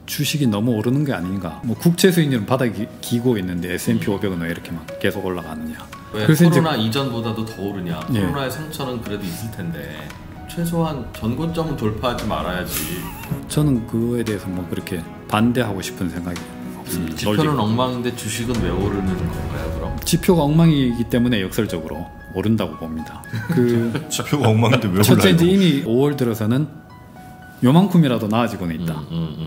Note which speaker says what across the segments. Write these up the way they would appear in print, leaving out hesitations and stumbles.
Speaker 1: 주식이 너무 오르는 게 아닌가. 뭐 국채 수익률은 바닥이 기고 있는데 S&P 500은 왜 이렇게 막 계속 올라가느냐.
Speaker 2: 왜 코로나 이전보다도 더 오르냐. 코로나의 상처는 그래도 있을 텐데 최소한 전고점은 돌파하지 말아야지.
Speaker 1: 저는 그거에 대해서 뭐 그렇게 반대하고 싶은 생각이 없습니다.
Speaker 2: 지표는 엉망인데 주식은 왜 오르는 건가요, 그럼?
Speaker 1: 지표가 엉망이기 때문에 역설적으로 오른다고 봅니다. 그
Speaker 3: 지표가 엉망인데 왜 올라요?
Speaker 1: 첫째 이제 이미 5월 들어서는 요만큼이라도 나아지고는 있다.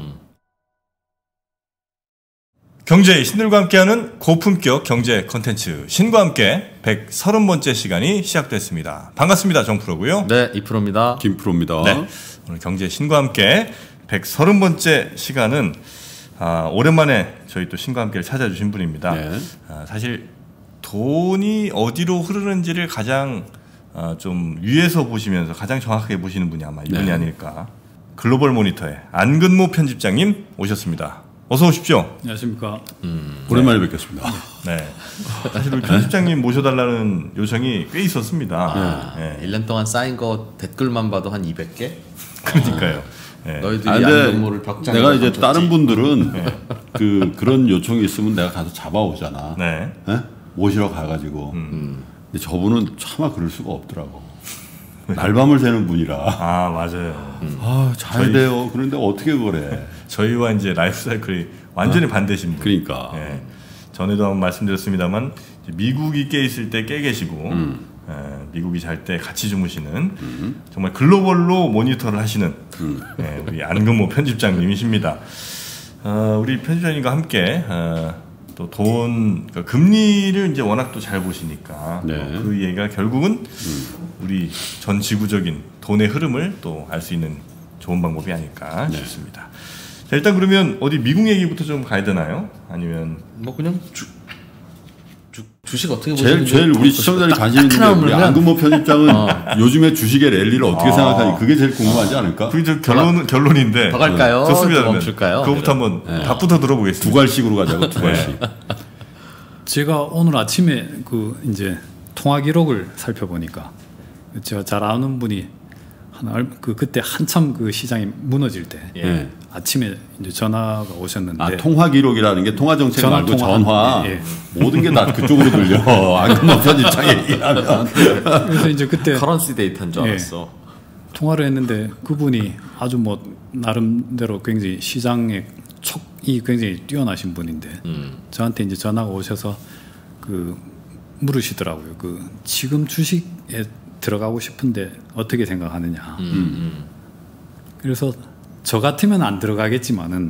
Speaker 3: 경제의 신들과 함께하는 고품격 경제 컨텐츠 신과 함께 130번째 시간이 시작됐습니다. 반갑습니다. 정프로고요.
Speaker 2: 네, 이프로입니다.
Speaker 4: 김프로입니다.
Speaker 3: 네, 오늘 경제의 신과 함께 130번째 시간은 오랜만에 저희 또 신과 함께를 찾아주신 분입니다.
Speaker 4: 네.
Speaker 3: 사실 돈이 어디로 흐르는지를 가장 좀 위에서 보시면서 가장 정확하게 보시는 분이 아마 이분이 아닐까. 글로벌 모니터의 안근모 편집장님 오셨습니다. 어서 오십시오.
Speaker 1: 안녕하십니까.
Speaker 4: 오랜만에 뵙겠습니다.
Speaker 3: 네. 사실 우리 편집장님 모셔달라는 요청이 꽤 있었습니다.
Speaker 2: 네. 1년 동안 쌓인 거 댓글만 봐도 한 200개?
Speaker 3: 그러니까요. 네.
Speaker 2: 너희들이 안근모를 벽장에
Speaker 4: 내가 이제 다른 분들은 그런 요청이 있으면 내가 가서 잡아오잖아.
Speaker 3: 네.
Speaker 4: 네? 모시러 가가지고. 근데 저분은 차마 그럴 수가 없더라고. 날밤을 새는 분이라.
Speaker 3: 아, 맞아요.
Speaker 4: 잘 돼요. 그런데 어떻게 그래?
Speaker 3: 저희와 이제 라이프 사이클이 완전히 반대신 분.
Speaker 4: 그러니까.
Speaker 3: 예. 전에도 한번 말씀드렸습니다만 미국이 깨 있을 때 깨 계시고 미국이 잘 때 같이 주무시는 정말 글로벌로 모니터를 하시는 우리 안근모 편집장님이십니다. 우리 편집장님과 함께 또 돈 금리를 이제 워낙 또 잘 보시니까 그 얘기가 결국은 우리 전 지구적인 돈의 흐름을 또 알 수 있는 좋은 방법이 아닐까 싶습니다. 자, 일단 그러면 어디 미국 얘기부터 좀 가야 되나요? 아니면
Speaker 2: 뭐 그냥 주식 어떻게 보시는지
Speaker 4: 제일 우리 시청자들이 관심 있는 게 우리 안근모 편집장은 요즘에 주식의 랠리를 어떻게 생각하는지 그게 제일 궁금하지 않을까?
Speaker 3: 그게 결론인데
Speaker 2: 더 갈까요?
Speaker 3: 좋습니다.
Speaker 2: 더 멈출까요?
Speaker 3: 그거부터 한번 답부터 들어보겠습니다.
Speaker 4: 두 갈씩으로 가자고 두 갈씩.
Speaker 1: 제가 오늘 아침에 그 이제 통화 기록을 살펴보니까 제가 잘 아는 분이 그때 한참 그 시장이 무너질 때 아침에 이제 전화가 오셨는데
Speaker 4: 통화 기록이라는 게 통화 정책 말고 전화 모든 게 다 그쪽으로 들려. 안근모 편집장 얘기하면.
Speaker 1: 그래서 이제 그때
Speaker 2: 커런시 데이터인 줄 알았어.
Speaker 1: 통화를 했는데 그분이 아주 뭐 나름대로 굉장히 시장의 촉이 굉장히 뛰어나신 분인데 저한테 이제 전화가 오셔서 그 물으시더라고요. 그 지금 주식에 들어가고 싶은데 어떻게 생각하느냐. 그래서 저 같으면 안 들어가겠지만은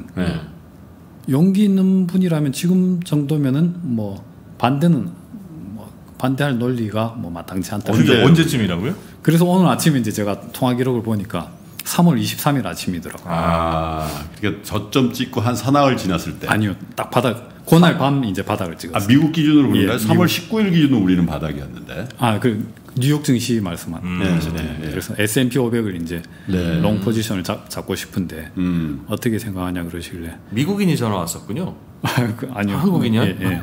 Speaker 1: 용기 있는 분이라면 지금 정도면은 뭐 반대는 뭐 반대할 논리가 뭐 마땅치 않다.
Speaker 3: 언제쯤이라고요?
Speaker 1: 그래서 오늘 아침에 이제 제가 통화 기록을 보니까 3월 23일 아침이더라고요.
Speaker 4: 그러니까 저점 찍고 한 사나흘 지났을 때.
Speaker 1: 아니요, 딱 바닥. 그날 밤 이제 바닥을 찍었어요.
Speaker 4: 미국 기준으로 그런가요? 3월 19일 기준으로 우리는 바닥이었는데.
Speaker 1: 그 뉴욕 증시 말씀한. 그래서 S&P 500을 이제 롱 포지션을 잡고 싶은데 어떻게 생각하냐 그러실래.
Speaker 2: 미국인이 전화 왔었군요.
Speaker 1: 아니요.
Speaker 2: 한국인이요?
Speaker 1: 예.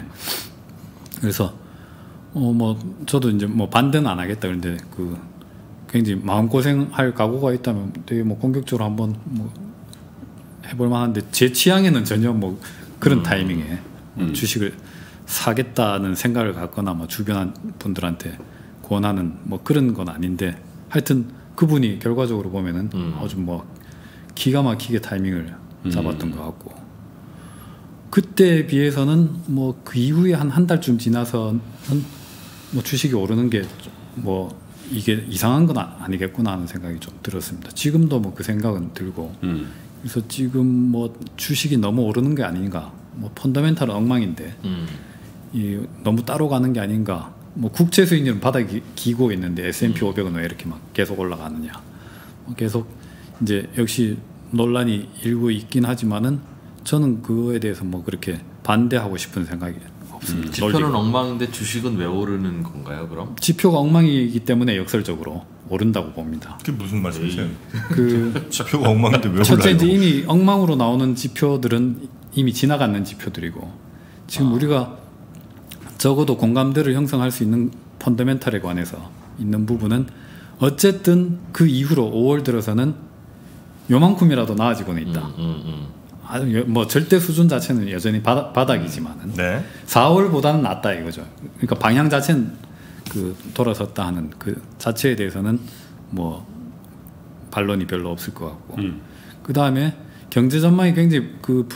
Speaker 1: 그래서 뭐 저도 이제 뭐 반대는 안 하겠다. 그런데 그 굉장히 마음 고생할 각오가 있다면 되게 뭐 공격적으로 한번 뭐 해볼 만한데 제 취향에는 전혀 뭐 그런 타이밍에 주식을 사겠다는 생각을 갖거나 뭐 주변 분들한테 권하는 뭐 그런 건 아닌데 하여튼 그분이 결과적으로 보면은 아주 뭐 기가 막히게 타이밍을 잡았던 것 같고 그때에 비해서는 뭐 그 이후에 한 달쯤 지나서는 뭐 주식이 오르는 게 뭐 이게 이상한 건 아니겠구나 하는 생각이 좀 들었습니다. 지금도 뭐 그 생각은 들고 그래서 지금 뭐 주식이 너무 오르는 게 아닌가 뭐 펀더멘탈은 엉망인데 너무 따로 가는 게 아닌가 뭐 국채 수익률은 바닥이 기고 있는데 S&P 500은 왜 이렇게 막 계속 올라가느냐 계속 이제 역시 논란이 일고 있긴 하지만은 저는 그거에 대해서 뭐 그렇게 반대하고 싶은 생각이 없습니다.
Speaker 2: 지표는 엉망인데 주식은 왜 오르는 건가요, 그럼?
Speaker 1: 지표가 엉망이기 때문에 역설적으로 오른다고 봅니다.
Speaker 3: 그게 무슨 말씀이세요?
Speaker 1: 그
Speaker 3: 지표가 엉망인데 왜 올라요?
Speaker 1: 첫째 이제 이미 엉망으로 나오는 지표들은 이미 지나가는 지표들이고 지금 우리가 적어도 공감대를 형성할 수 있는 펀더멘탈에 관해서 있는 부분은 어쨌든 그 이후로 5월 들어서는 요만큼이라도 나아지고는 있다. 아주 뭐 절대 수준 자체는 여전히 바닥이지만은
Speaker 3: 네.
Speaker 1: 4월보다는 낫다 이거죠. 그러니까 방향 자체는 그 돌아섰다 하는 그 자체에 대해서는 뭐 반론이 별로 없을 것 같고 그 다음에 경제 전망이 굉장히 그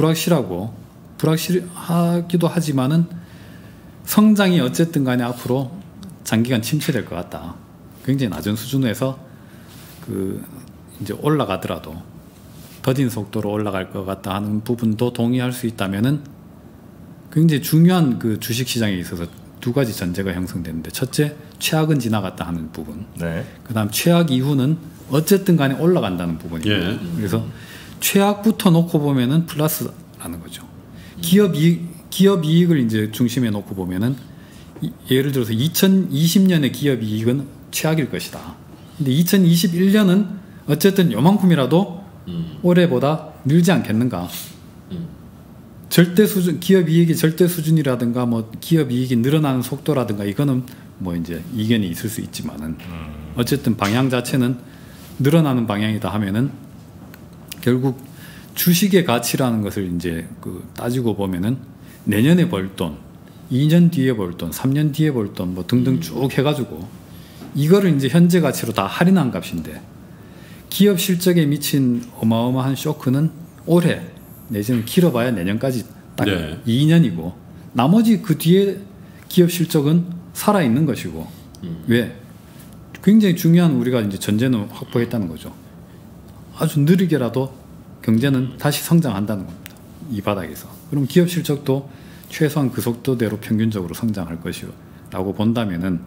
Speaker 1: 불확실하기도 하지만은 성장이 어쨌든 간에 앞으로 장기간 침체될 것 같다. 굉장히 낮은 수준에서 그 이제 올라가더라도 더딘 속도로 올라갈 것 같다 하는 부분도 동의할 수 있다면은 굉장히 중요한 그 주식 시장에 있어서 두 가지 전제가 형성되는데 첫째 최악은 지나갔다 하는 부분.
Speaker 3: 네.
Speaker 1: 그다음 최악 이후는 어쨌든 간에 올라간다는 부분이에요.
Speaker 4: 예.
Speaker 1: 그래서 최악부터 놓고 보면은 플러스라는 거죠. 기업 이익을 이제 중심에 놓고 보면은 예를 들어서 2020년의 기업 이익은 최악일 것이다. 근데 2021년은 어쨌든 요만큼이라도 올해보다 늘지 않겠는가? 절대 수준, 기업 이익이 절대 수준이라든가 뭐 기업 이익이 늘어나는 속도라든가 이거는 뭐 이제 이견이 있을 수 있지만은 어쨌든 방향 자체는 늘어나는 방향이다 하면은 결국 주식의 가치라는 것을 이제 그 따지고 보면은 내년에 벌 돈, 2년 뒤에 벌 돈, 3년 뒤에 벌 돈 뭐 등등 쭉 해가지고 이거를 이제 현재 가치로 다 할인한 값인데 기업 실적에 미친 어마어마한 쇼크는 올해 내지는 길어봐야 내년까지 딱
Speaker 4: 네.
Speaker 1: 2년이고 나머지 그 뒤에 기업 실적은 살아있는 것이고 왜? 굉장히 중요한 우리가 이제 전제는 확보했다는 거죠. 아주 느리게라도 경제는 다시 성장한다는 겁니다. 이 바닥에서. 그럼 기업 실적도 최소한 그 속도대로 평균적으로 성장할 것이라고 본다면은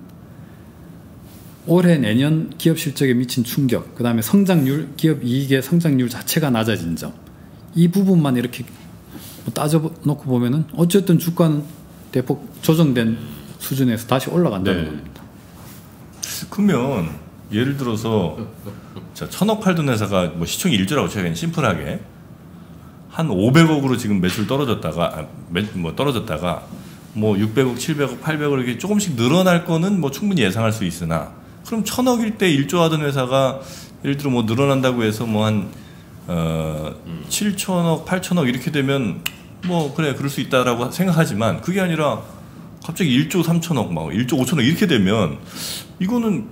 Speaker 1: 올해 내년 기업 실적에 미친 충격, 그 다음에 성장률, 기업 이익의 성장률 자체가 낮아진 점, 이 부분만 이렇게 따져놓고 보면은 어쨌든 주가는 대폭 조정된 수준에서 다시 올라간다는
Speaker 4: 네.
Speaker 1: 겁니다.
Speaker 3: 그러면 예를 들어서 자, 1,000억 팔던 회사가 뭐 시총이 1조라고 쳐야 그냥 심플하게 한 500억으로 지금 매출 떨어졌다가 뭐 600억, 700억, 800억 이렇게 조금씩 늘어날 거는 뭐 충분히 예상할 수 있으나 그럼 1,000억일 때 1조 하던 회사가 예를 들어 뭐 늘어난다고 해서 뭐 한 7,000억, 8,000억 이렇게 되면 뭐 그래 그럴 수 있다라고 생각하지만 그게 아니라 갑자기 1조 3,000억, 막 1조 5,000억 이렇게 되면 이거는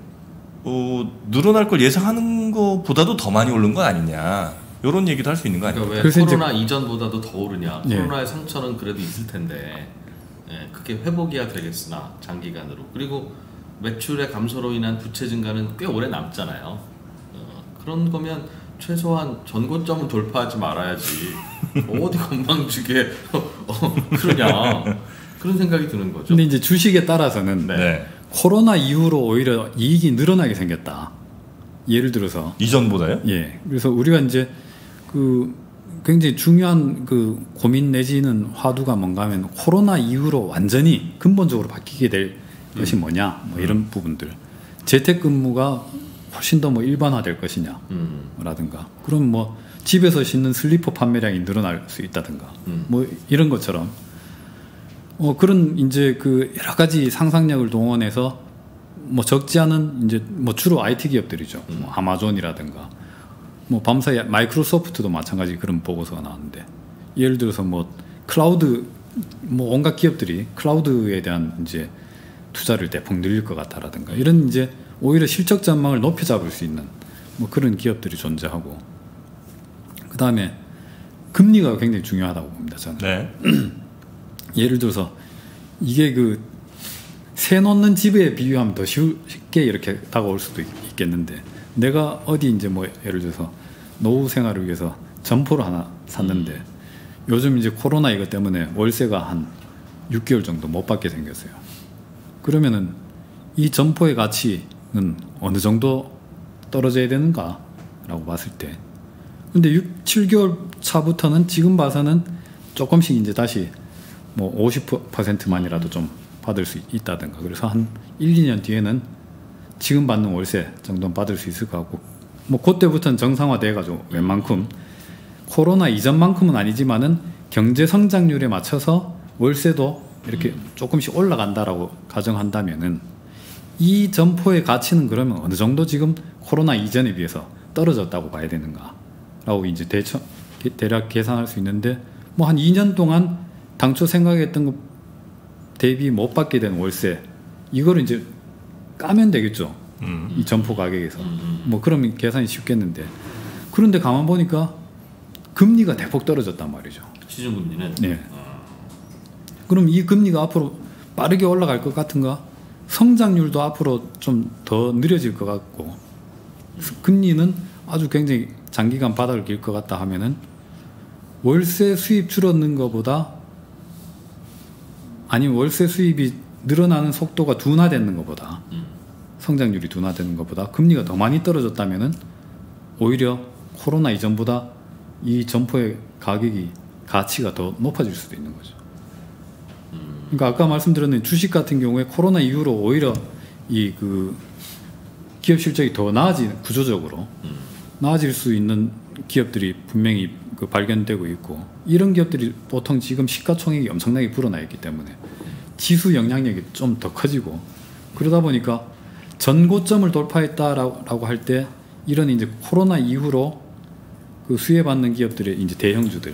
Speaker 3: 늘어날 걸 예상하는 것보다도 더 많이 오른 건 아니냐 이런 얘기도 할 수 있는 거 아니에요?
Speaker 2: 그러니까 왜 코로나 이전보다도 더 오르냐?
Speaker 1: 예.
Speaker 2: 코로나의 상처는 그래도 있을 텐데 예, 그게 회복이야 되겠으나 장기간으로 그리고 매출의 감소로 인한 부채 증가는 꽤 오래 남잖아요. 그런 거면 최소한 전고점은 돌파하지 말아야지 어디 건방지게 그러냐 그런 생각이 드는 거죠.
Speaker 1: 근데 이제 주식에 따라서는
Speaker 3: 네.
Speaker 1: 코로나 이후로 오히려 이익이 늘어나게 생겼다. 예를 들어서
Speaker 3: 이전보다요?
Speaker 1: 예. 그래서 우리가 이제 그 굉장히 중요한 그 고민 내지는 화두가 뭔가 하면 코로나 이후로 완전히 근본적으로 바뀌게 될 것이 뭐냐 뭐 이런 부분들 재택근무가 훨씬 더 뭐 일반화될 것이냐 라든가 그럼 뭐 집에서 신는 슬리퍼 판매량이 늘어날 수 있다든가 뭐 이런 것처럼 그런 이제 그 여러 가지 상상력을 동원해서 뭐 적지 않은 이제 뭐 주로 IT 기업들이죠. 뭐 아마존이라든가 뭐 밤사이 마이크로소프트도 마찬가지 그런 보고서가 나왔는데 예를 들어서 뭐 클라우드 뭐 온갖 기업들이 클라우드에 대한 이제 투자를 대폭 늘릴 것 같다라든가 이런 이제 오히려 실적 전망을 높여 잡을 수 있는 뭐 그런 기업들이 존재하고 그 다음에 금리가 굉장히 중요하다고 봅니다 저는.
Speaker 3: 네.
Speaker 1: 예를 들어서 이게 그 새 놓는 집에 비유하면 더 쉽게 이렇게 다가올 수도 있겠는데 내가 어디 이제 뭐 예를 들어서 노후 생활을 위해서 점포를 하나 샀는데 요즘 이제 코로나 이것 때문에 월세가 한 6개월 정도 못 받게 생겼어요. 그러면은 이 점포의 가치는 어느 정도 떨어져야 되는가라고 봤을 때 근데 7개월 차부터는 지금 봐서는 조금씩 이제 다시 뭐 50%만이라도 좀 받을 수 있다든가 그래서 한 1, 2년 뒤에는 지금 받는 월세 정도는 받을 수 있을 것 같고 뭐 그때부터는 정상화돼 가지고 웬만큼 코로나 이전만큼은 아니지만은 경제 성장률에 맞춰서 월세도 이렇게 조금씩 올라간다라고 가정한다면은 이 점포의 가치는 그러면 어느 정도 지금 코로나 이전에 비해서 떨어졌다고 봐야 되는가라고 이제 대략 계산할 수 있는데 뭐 한 2년 동안 당초 생각했던 것 대비 못 받게 된 월세 이거를 이제 까면 되겠죠. 이 점포 가격에서. 뭐 그러면 계산이 쉽겠는데 그런데 가만 보니까 금리가 대폭 떨어졌단 말이죠.
Speaker 2: 시중금리는.
Speaker 1: 네. 그럼 이 금리가 앞으로 빠르게 올라갈 것 같은가? 성장률도 앞으로 좀 더 느려질 것 같고 금리는 아주 굉장히 장기간 바닥을 길 것 같다 하면은 월세 수입 줄어드는 것보다 아니면 월세 수입이 늘어나는 속도가 둔화되는 것보다 성장률이 둔화되는 것보다 금리가 더 많이 떨어졌다면은 오히려 코로나 이전보다 이 점포의 가치가 더 높아질 수도 있는 거죠. 그러니까 아까 말씀드렸는 주식 같은 경우에 코로나 이후로 오히려 이 그 기업 실적이 더 구조적으로 나아질 수 있는 기업들이 분명히 그 발견되고 있고 이런 기업들이 보통 지금 시가총액이 엄청나게 불어나 있기 때문에 지수 영향력이 좀 더 커지고 그러다 보니까 전고점을 돌파했다라고 할 때 이런 이제 코로나 이후로 그 수혜받는 기업들의 이제 대형주들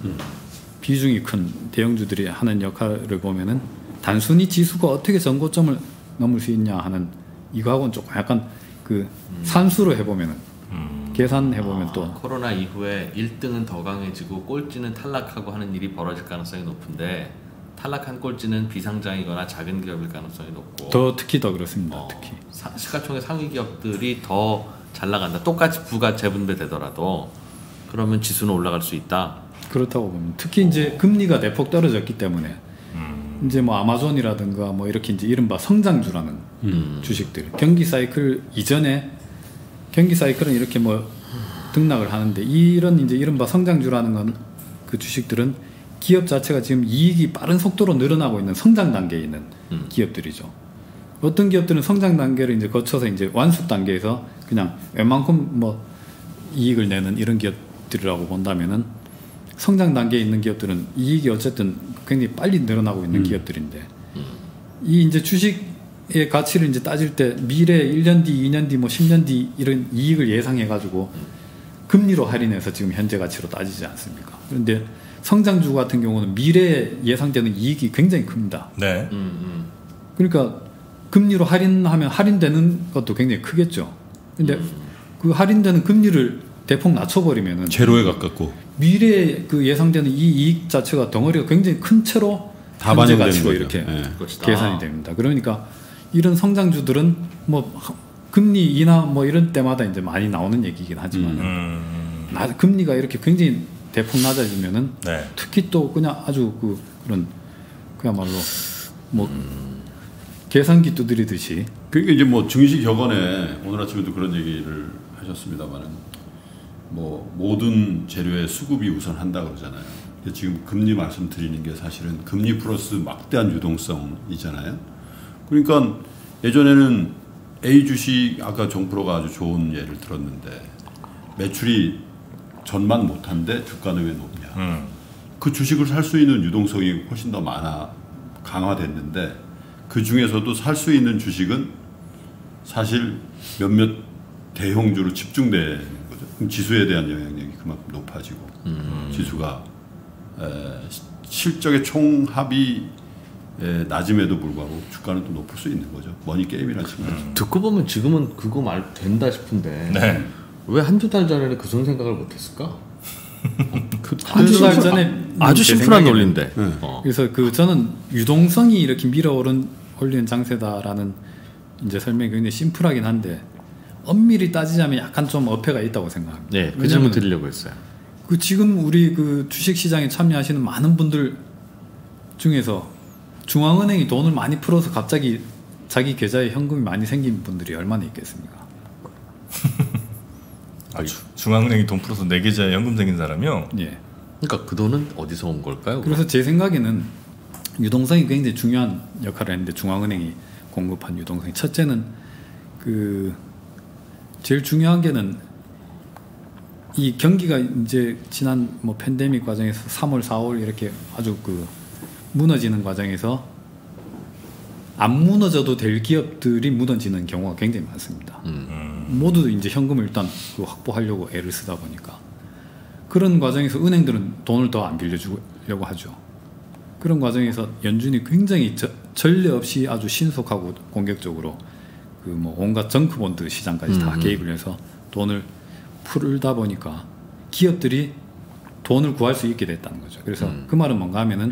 Speaker 1: 비중이 큰 대형주들이 하는 역할을 보면은 단순히 지수가 어떻게 전고점을 넘을 수 있냐 하는 이거하고는 조금 약간 그 산수로 해보면은 계산해보면 또
Speaker 2: 코로나 이후에 1등은 더 강해지고 꼴찌는 탈락하고 하는 일이 벌어질 가능성이 높은데 탈락한 꼴찌는 비상장이거나 작은 기업일 가능성이 높고
Speaker 1: 더 특히 더 그렇습니다. 특히
Speaker 2: 시가총액 상위 기업들이 더 잘 나간다. 똑같이 부가 재분배되더라도 그러면 지수는 올라갈 수 있다.
Speaker 1: 그렇다고 봅니다. 특히 이제 금리가 대폭 떨어졌기 때문에 이제 뭐 아마존이라든가 뭐 이렇게 이제 이른바 성장주라는 주식들 경기 사이클 이전에 경기 사이클은 이렇게 뭐 등락을 하는데 이런 이제 이른바 성장주라는 건 그 주식들은 기업 자체가 지금 이익이 빠른 속도로 늘어나고 있는 성장 단계에 있는 기업들이죠. 어떤 기업들은 성장 단계를 이제 거쳐서 이제 완숙 단계에서 그냥 웬만큼 뭐 이익을 내는 이런 기업들이라고 본다면은 성장 단계에 있는 기업들은 이익이 어쨌든 굉장히 빨리 늘어나고 있는 기업들인데 이 이제 주식의 가치를 이제 따질 때 미래 1년 뒤, 2년 뒤, 뭐 10년 뒤 이런 이익을 예상해 가지고 금리로 할인해서 지금 현재 가치로 따지지 않습니까? 그런데 성장주 같은 경우는 미래에 예상되는 이익이 굉장히 큽니다.
Speaker 3: 네.
Speaker 1: 그러니까 금리로 할인하면 할인되는 것도 굉장히 크겠죠. 근데 그 할인되는 금리를 대폭 낮춰버리면은
Speaker 4: 제로에 가깝고
Speaker 1: 미래에 그 예상되는 이 이익 자체가 덩어리가 굉장히 큰 채로
Speaker 4: 다
Speaker 1: 현재
Speaker 4: 반영되는
Speaker 1: 가치로
Speaker 4: 거죠.
Speaker 1: 이렇게
Speaker 4: 네.
Speaker 1: 계산이 됩니다. 그러니까 이런 성장주들은 뭐 금리 인하 뭐 이런 때마다 이제 많이 나오는 얘기긴 하지만 금리가 이렇게 굉장히 대폭 낮아지면은
Speaker 3: 네.
Speaker 1: 특히 또 그냥 아주 그런 그야말로 뭐 계산기 두드리듯이
Speaker 4: 그러니까 이제 뭐 증시 격언에 오늘 아침에도 그런 얘기를 하셨습니다만은 뭐 모든 재료의 수급이 우선한다 그러잖아요. 지금 금리 말씀드리는 게 사실은 금리 플러스 막대한 유동성이잖아요. 그러니까 예전에는 A 주식 아까 정프로가 아주 좋은 예를 들었는데 매출이 전만 못한데 주가는 왜 높냐. 그 주식을 살 수 있는 유동성이 훨씬 더 강화됐는데 그 중에서도 살 수 있는 주식은 사실 몇몇 대형주로 집중되는 거죠. 그럼 지수에 대한 영향력이 그만큼 높아지고 지수가 실적의 총합이 낮음에도 불구하고 주가는 또 높을 수 있는 거죠. 머니 게임이라는 측면에서.
Speaker 2: 듣고 보면 지금은 그거 말 된다 싶은데
Speaker 3: 네.
Speaker 2: 왜 한두 달 전에는 그 정도 생각을 못했을까?
Speaker 1: 한두 달 전에
Speaker 2: 아주 심플한 논리인데.
Speaker 1: 그래서 저는 유동성이 이렇게 밀어올리는 장세다라는 이제 설명이 굉장히 심플하긴 한데 엄밀히 따지자면 약간 좀 어폐가 있다고 생각합니다.
Speaker 2: 네, 그 질문 드리려고 했어요.
Speaker 1: 지금 우리 그 주식 시장에 참여하시는 많은 분들 중에서 중앙은행이 돈을 많이 풀어서 갑자기 자기 계좌에 현금이 많이 생긴 분들이 얼마나 있겠습니까?
Speaker 3: 중앙은행이 돈 풀어서 내 계좌에 현금 생긴 사람이요?
Speaker 1: 예.
Speaker 2: 그러니까 그 돈은 어디서 온 걸까요?
Speaker 1: 그래서 제 생각에는 유동성이 굉장히 중요한 역할을 했는데 중앙은행이 공급한 유동성이 첫째는 제일 중요한 게는 이 경기가 이제 지난 뭐 팬데믹 과정에서 3월, 4월 이렇게 아주 무너지는 과정에서 안 무너져도 될 기업들이 무너지는 경우가 굉장히 많습니다. 모두 이제 현금을 일단 확보하려고 애를 쓰다 보니까 그런 과정에서 은행들은 돈을 더 안 빌려주려고 하죠. 그런 과정에서 연준이 굉장히 전례 없이 아주 신속하고 공격적으로 그 뭐 온갖 정크본드 시장까지 다 개입을 해서 돈을 풀다 보니까 기업들이 돈을 구할 수 있게 됐다는 거죠. 그래서 그 말은 뭔가 하면은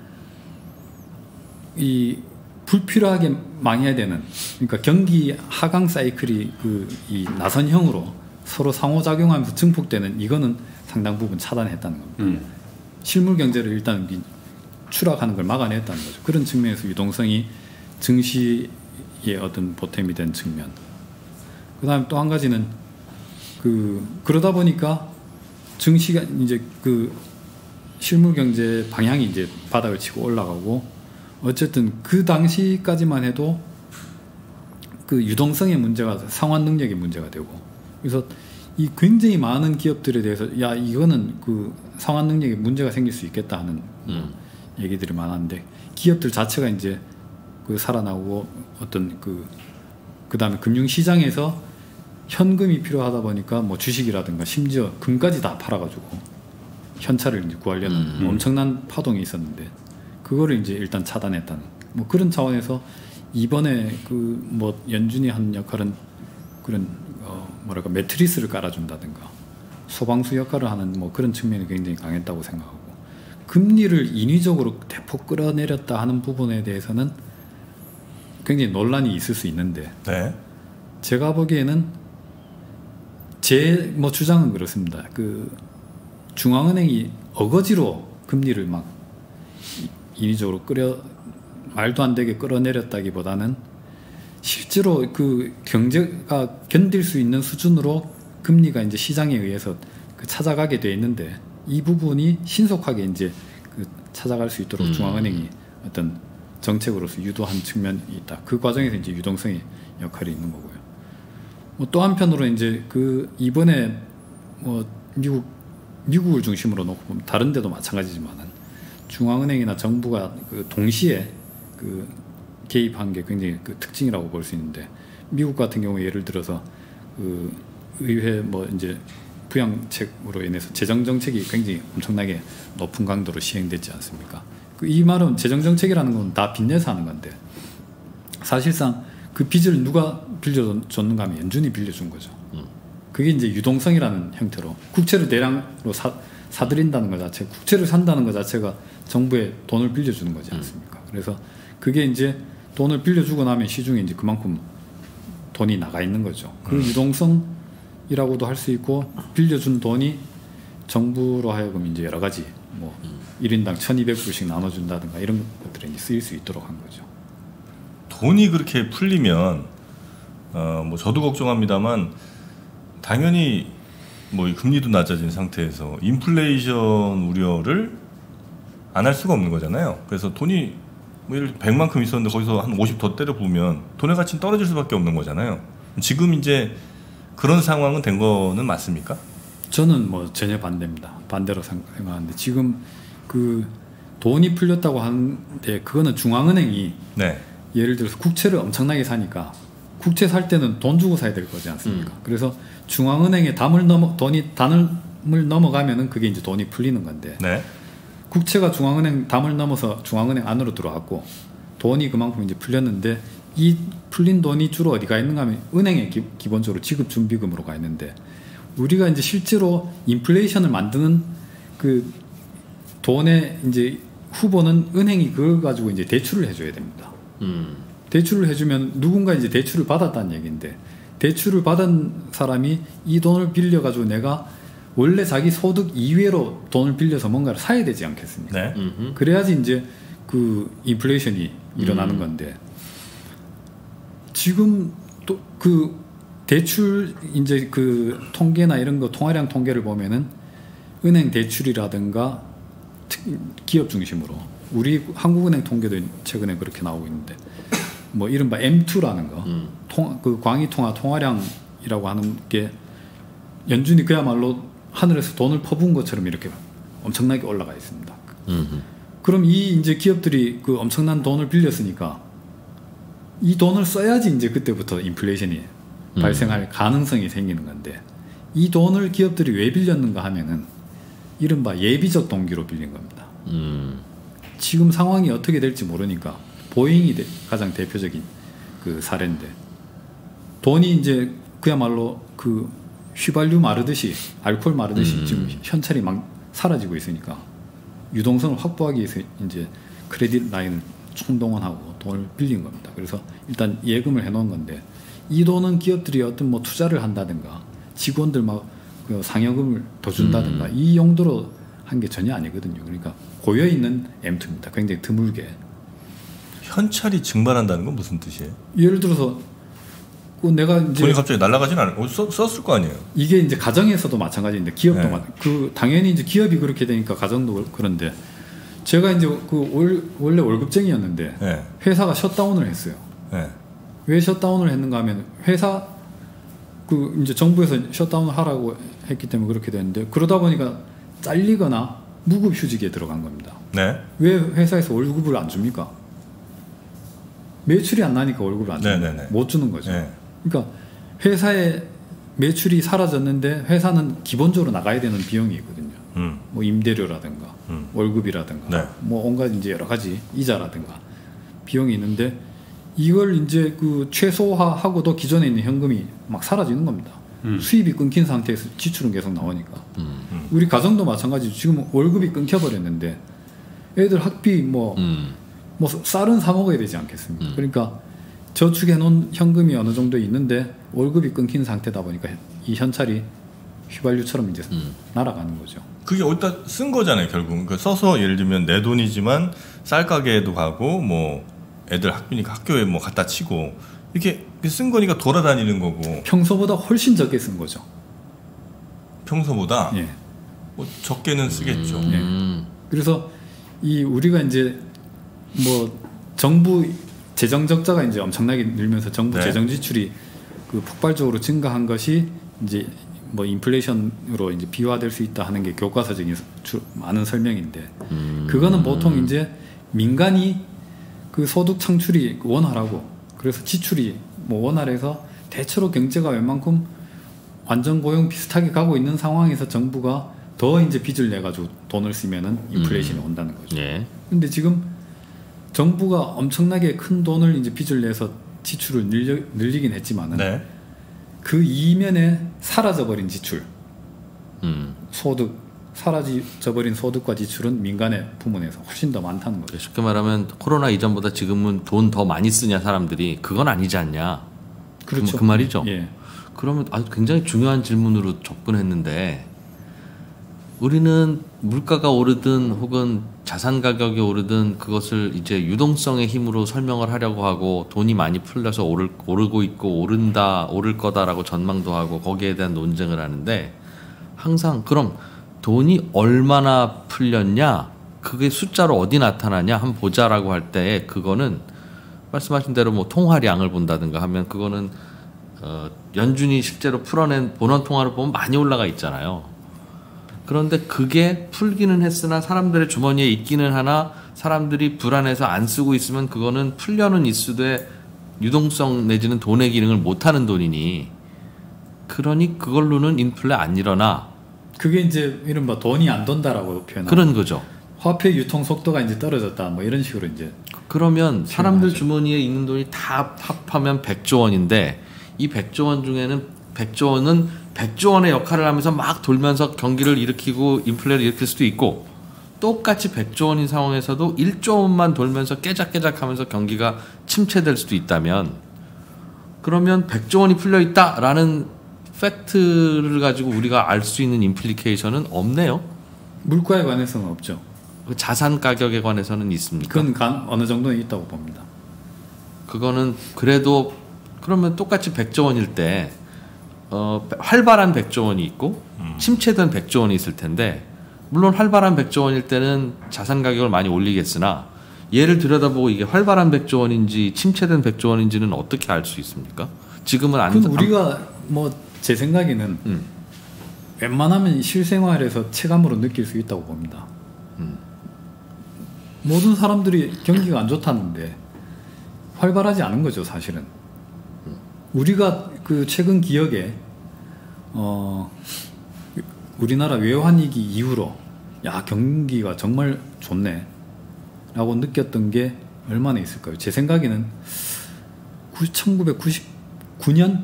Speaker 1: 이 불필요하게 망해야 되는, 그러니까 경기 하강 사이클이 이 나선형으로 서로 상호작용하면서 증폭되는 이거는 상당 부분 차단했다는 겁니다. 실물 경제를 일단 추락하는 걸 막아냈다는 거죠. 그런 측면에서 유동성이 증시의 어떤 보탬이 된 측면. 그다음에 또 한 가지는 그러다 보니까 증시가 이제 그 실물 경제 방향이 이제 바닥을 치고 올라가고, 어쨌든 그 당시까지만 해도 그 유동성의 문제가 상환 능력의 문제가 되고, 그래서 이 굉장히 많은 기업들에 대해서 야 이거는 그 상환 능력에 문제가 생길 수 있겠다 하는 얘기들이 많았는데, 기업들 자체가 이제 그 살아나고 어떤 그다음에 금융시장에서 현금이 필요하다 보니까 뭐 주식이라든가 심지어 금까지 다 팔아가지고 현찰을 이제 구하려는 엄청난 파동이 있었는데, 그거를 이제 일단 차단했다는 뭐 그런 차원에서 이번에 그 뭐 연준이 한 역할은 그런 뭐랄까 매트리스를 깔아준다든가 소방수 역할을 하는 뭐 그런 측면이 굉장히 강했다고 생각하고, 금리를 인위적으로 대폭 끌어내렸다 하는 부분에 대해서는 굉장히 논란이 있을 수 있는데,
Speaker 3: 네.
Speaker 1: 제가 보기에는 제 뭐 주장은 그렇습니다. 그 중앙은행이 어거지로 금리를 막 인위적으로 말도 안 되게 끌어내렸다기보다는 실제로 그 경제가 견딜 수 있는 수준으로 금리가 이제 시장에 의해서 찾아가게 돼 있는데, 이 부분이 신속하게 이제 찾아갈 수 있도록 중앙은행이 어떤 정책으로서 유도한 측면이 있다. 그 과정에서 이제 유동성의 역할이 있는 거고요. 뭐 또 한편으로 이제 이번에 뭐 미국을 중심으로 놓고 보면 다른 데도 마찬가지지만은 중앙은행이나 정부가 동시에 개입한 게 굉장히 특징이라고 볼 수 있는데, 미국 같은 경우에 예를 들어서 의회 뭐 이제 부양책으로 인해서 재정 정책이 굉장히 엄청나게 높은 강도로 시행됐지 않습니까? 이 말은 재정 정책이라는 건 다 빚내서 하는 건데, 사실상 그 빚을 누가 빌려줬는가 하면 연준이 빌려준 거죠. 그게 이제 유동성이라는 형태로 국채를 대량으로 사들인다는 것 자체, 국채를 산다는 것 자체가 정부에 돈을 빌려주는 거지 않습니까? 그래서 그게 이제 돈을 빌려주고 나면 시중에 이제 그만큼 돈이 나가 있는 거죠. 그 유동성이라고도 할 수 있고, 빌려준 돈이 정부로 하여금 이제 여러 가지 뭐 1인당 1,200불씩 나눠준다든가 이런 것들이 쓰일 수 있도록 한 거죠.
Speaker 3: 돈이 그렇게 풀리면 뭐 저도 걱정합니다만, 당연히 뭐 금리도 낮아진 상태에서 인플레이션 우려를 안 할 수가 없는 거잖아요. 그래서 돈이 뭐 예를 들어 100만큼 있었는데 거기서 한 50 더 때려 부으면 돈의 가치는 떨어질 수밖에 없는 거잖아요. 지금 이제 그런 상황은 된 거는 맞습니까?
Speaker 1: 저는 뭐 전혀 반대입니다. 반대로 생각하는데, 지금 돈이 풀렸다고 하는데 그거는 중앙은행이
Speaker 3: 네.
Speaker 1: 예를 들어서 국채를 엄청나게 사니까 국채 살 때는 돈 주고 사야 될 거지 않습니까? 그래서 중앙은행의 단을 넘어가면은 그게 이제 돈이 풀리는 건데,
Speaker 3: 네.
Speaker 1: 국채가 중앙은행 담을 넘어서 중앙은행 안으로 들어왔고 돈이 그만큼 이제 풀렸는데, 이 풀린 돈이 주로 어디 가 있는가 하면 은행에 기본적으로 지급준비금으로 가 있는데, 우리가 이제 실제로 인플레이션을 만드는 그 돈의 이제 후보는 은행이 그걸 가지고 이제 대출을 해줘야 됩니다. 대출을 해주면 누군가 이제 대출을 받았다는 얘기인데, 대출을 받은 사람이 이 돈을 빌려가지고 내가 원래 자기 소득 이외로 돈을 빌려서 뭔가를 사야 되지 않겠습니까?
Speaker 3: 네.
Speaker 1: 그래야지 이제 그 인플레이션이 일어나는 건데, 지금 또 대출 이제 그 통계나 이런 거 통화량 통계를 보면은 은행 대출이라든가 기업 중심으로, 우리 한국은행 통계도 최근에 그렇게 나오고 있는데, 뭐 이른바 M2라는 거, 그 광의통화 통화량이라고 하는 게 연준이 그야말로 하늘에서 돈을 퍼부은 것처럼 이렇게 엄청나게 올라가 있습니다. 그럼 이 이제 기업들이 그 엄청난 돈을 빌렸으니까 이 돈을 써야지 이제 그때부터 인플레이션이 발생할 가능성이 생기는 건데, 이 돈을 기업들이 왜 빌렸는가 하면은 이른바 예비적 동기로 빌린 겁니다. 지금 상황이 어떻게 될지 모르니까 보잉이 가장 대표적인 그 사례인데 돈이 이제 그야말로 그 휘발유 마르듯이 알코올 마르듯이 지금 현찰이 막 사라지고 있으니까 유동성을 확보하기 위해서 이제 크레딧 라인을 총동원하고 돈을 빌린 겁니다. 그래서 일단 예금을 해놓은 건데 이 돈은 기업들이 어떤 뭐 투자를 한다든가 직원들 막 그 상여금을 더 준다든가 이 용도로 한 게 전혀 아니거든요. 그러니까 고여 있는 M2입니다. 굉장히 드물게.
Speaker 3: 현찰이 증발한다는 건 무슨 뜻이에요?
Speaker 1: 예를 들어서 그 내가 이제
Speaker 3: 돈이 갑자기 날아가진 않을 썼을 거 아니에요.
Speaker 1: 이게 이제 가정에서도 마찬가지인데 기업도
Speaker 3: 네.
Speaker 1: 그 당연히 이제 기업이 그렇게 되니까 가정도 그런데 제가 이제 그 원래 월급쟁이였는데
Speaker 3: 네.
Speaker 1: 회사가 셧다운을 했어요.
Speaker 3: 네.
Speaker 1: 왜 셧다운을 했는가 하면 회사 그 이제 정부에서 셧다운을 하라고 했기 때문에 그렇게 됐는데 그러다 보니까 잘리거나 무급휴직에 들어간 겁니다.
Speaker 3: 네.
Speaker 1: 왜 회사에서 월급을 안 줍니까? 매출이 안 나니까 월급을 안 주는
Speaker 3: 네네네.
Speaker 1: 못 주는 거죠.
Speaker 3: 네.
Speaker 1: 그러니까 회사의 매출이 사라졌는데 회사는 기본적으로 나가야 되는 비용이 있거든요. 뭐 임대료라든가 월급이라든가
Speaker 3: 네.
Speaker 1: 뭐 온갖 이제 여러 가지 이자라든가 비용이 있는데 이걸 이제 그 최소화하고도 기존에 있는 현금이 막 사라지는 겁니다. 수입이 끊긴 상태에서 지출은 계속 나오니까. 우리 가정도 마찬가지죠. 지금 월급이 끊겨버렸는데 애들 학비 뭐 쌀은 사 먹어야 되지 않겠습니까? 그러니까 저축해 놓은 현금이 어느 정도 있는데 월급이 끊긴 상태다 보니까 이 현찰이 휘발유처럼 이제 날아가는 거죠.
Speaker 3: 그게 어디다 쓴 거잖아요, 결국. 그러니까 써서 예를 들면 내 돈이지만 쌀 가게에도 가고 뭐 애들 학비니까 학교에 뭐 갖다 치고 이렇게 쓴 거니까 돌아다니는 거고.
Speaker 1: 평소보다 훨씬 적게 쓴 거죠.
Speaker 3: 평소보다
Speaker 1: 예.
Speaker 3: 뭐 적게는 쓰겠죠.
Speaker 1: 예. 그래서 이 우리가 이제 뭐 정부 재정 적자가 이제 엄청나게 늘면서 정부
Speaker 3: 네. 재정
Speaker 1: 지출이 그 폭발적으로 증가한 것이 이제 뭐 인플레이션으로 이제 비화될 수 있다 하는 게 교과서적인 많은 설명인데 그거는 보통 이제 민간이 그 소득 창출이 원활하고 그래서 지출이 뭐 원활해서 대체로 경제가 웬만큼 완전 고용 비슷하게 가고 있는 상황에서 정부가 더 이제 빚을 내 가지고 돈을 쓰면은 인플레이션이 온다는 거죠.
Speaker 2: 예.
Speaker 1: 근데 지금 정부가 엄청나게 큰 돈을 이제 빚을 내서 지출을 늘리긴 했지만은
Speaker 3: 네.
Speaker 1: 그 이면에 사라져버린 지출, 소득, 사라져버린 소득과 지출은 민간의 부문에서 훨씬 더 많다는 거죠.
Speaker 2: 쉽게 말하면 코로나 이전보다 지금은 돈 더 많이 쓰냐 사람들이 그건 아니지 않냐.
Speaker 1: 그렇죠.
Speaker 2: 그 말이죠.
Speaker 1: 예.
Speaker 2: 그러면 아주 굉장히 중요한 질문으로 접근했는데 우리는 물가가 오르든 혹은 자산 가격이 오르든 그것을 이제 유동성의 힘으로 설명을 하려고 하고 돈이 많이 풀려서 오르고 있고 오를 거다라고 전망도 하고 거기에 대한 논쟁을 하는데 항상 그럼 돈이 얼마나 풀렸냐 그게 숫자로 어디 나타나냐 한번 보자라고 할 때 그거는 말씀하신 대로 뭐 통화량을 본다든가 하면 그거는 연준이 실제로 풀어낸 본원 통화를 보면 많이 올라가 있잖아요. 그런데 그게 풀기는 했으나 사람들의 주머니에 있기는 하나 사람들이 불안해서 안 쓰고 있으면 그거는 풀려는 있으되 유동성 내지는 돈의 기능을 못하는 돈이니 그러니 그걸로는 인플레 안 일어나.
Speaker 1: 그게 이제 이른바 돈이 안 돈다라고 표현하는
Speaker 2: 그런 거죠.
Speaker 1: 화폐 유통 속도가 이제 떨어졌다 뭐 이런 식으로 이제
Speaker 2: 그러면 사람들 주머니에 있는 돈이 다 합하면 100조 원인데 이 100조 원 중에는 100조 원은 100조 원의 역할을 하면서 막 돌면서 경기를 일으키고 인플레를 일으킬 수도 있고 똑같이 100조 원인 상황에서도 1조 원만 돌면서 깨작깨작 하면서 경기가 침체될 수도 있다면 그러면 100조 원이 풀려 있다라는 팩트를 가지고 우리가 알 수 있는 임플리케이션은 없네요.
Speaker 1: 물가에 관해서는 없죠.
Speaker 2: 자산 가격에 관해서는 있습니까?
Speaker 1: 그건 어느 정도는 있다고 봅니다.
Speaker 2: 그거는 그래도 그러면 똑같이 100조 원일 때 활발한 100조 원이 있고 침체된 100조 원이 있을 텐데 물론 활발한 100조 원일 때는 자산 가격을 많이 올리겠으나 얘를 들여다보고 이게 활발한 100조 원인지 침체된 100조 원인지는 어떻게 알 수 있습니까? 지금은 안.
Speaker 1: 그건 우리가 뭐 제 생각에는 웬만하면 실생활에서 체감으로 느낄 수 있다고 봅니다. 모든 사람들이 경기가 안 좋다는데 활발하지 않은 거죠, 사실은. 우리가 그 최근 기억에 우리나라 외환위기 이후로 야 경기가 정말 좋네 라고 느꼈던 게 얼마나 있을까요? 제 생각에는 1999년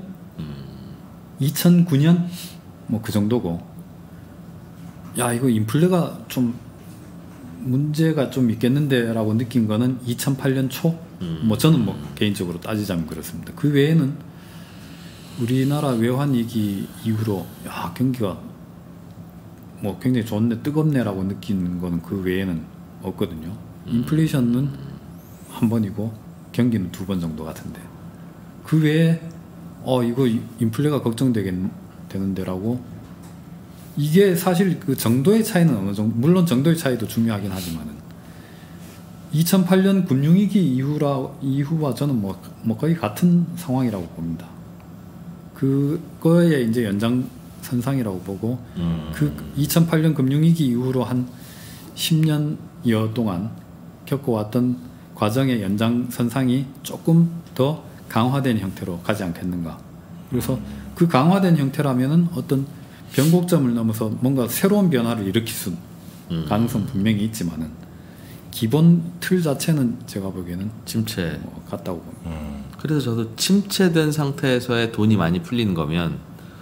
Speaker 1: 2009년 뭐 그 정도고 야 이거 인플레가 좀 문제가 좀 있겠는데 라고 느낀 거는 2008년 초 뭐 저는 뭐 개인적으로 따지자면 그렇습니다. 그 외에는 우리나라 외환위기 이후로 야 경기가 뭐 굉장히 좋네 뜨겁네 라고 느끼는 거는 그 외에는 없거든요. 인플레이션은 한 번이고 경기는 2번 정도 같은데 그 외에 이거 인플레가 걱정되는데라고 이게 사실 그 정도의 차이는 어느 정도 물론 정도의 차이도 중요하긴 하지만은 2008년 금융위기 이후와 저는 뭐 거의 같은 상황이라고 봅니다. 그거의 이제 연장선상이라고 보고 그 2008년 금융위기 이후로 한 10년여 동안 겪어왔던 과정의 연장선상이 조금 더 강화된 형태로 가지 않겠는가. 그래서 그 강화된 형태라면은 어떤 변곡점을 넘어서 뭔가 새로운 변화를 일으킬 수 가능성 분명히 있지만은 기본 틀 자체는 제가 보기에는
Speaker 2: 침체
Speaker 1: 같다고 봅니다.
Speaker 2: 그래서 저도 침체된 상태에서의 돈이 많이 풀리는 거면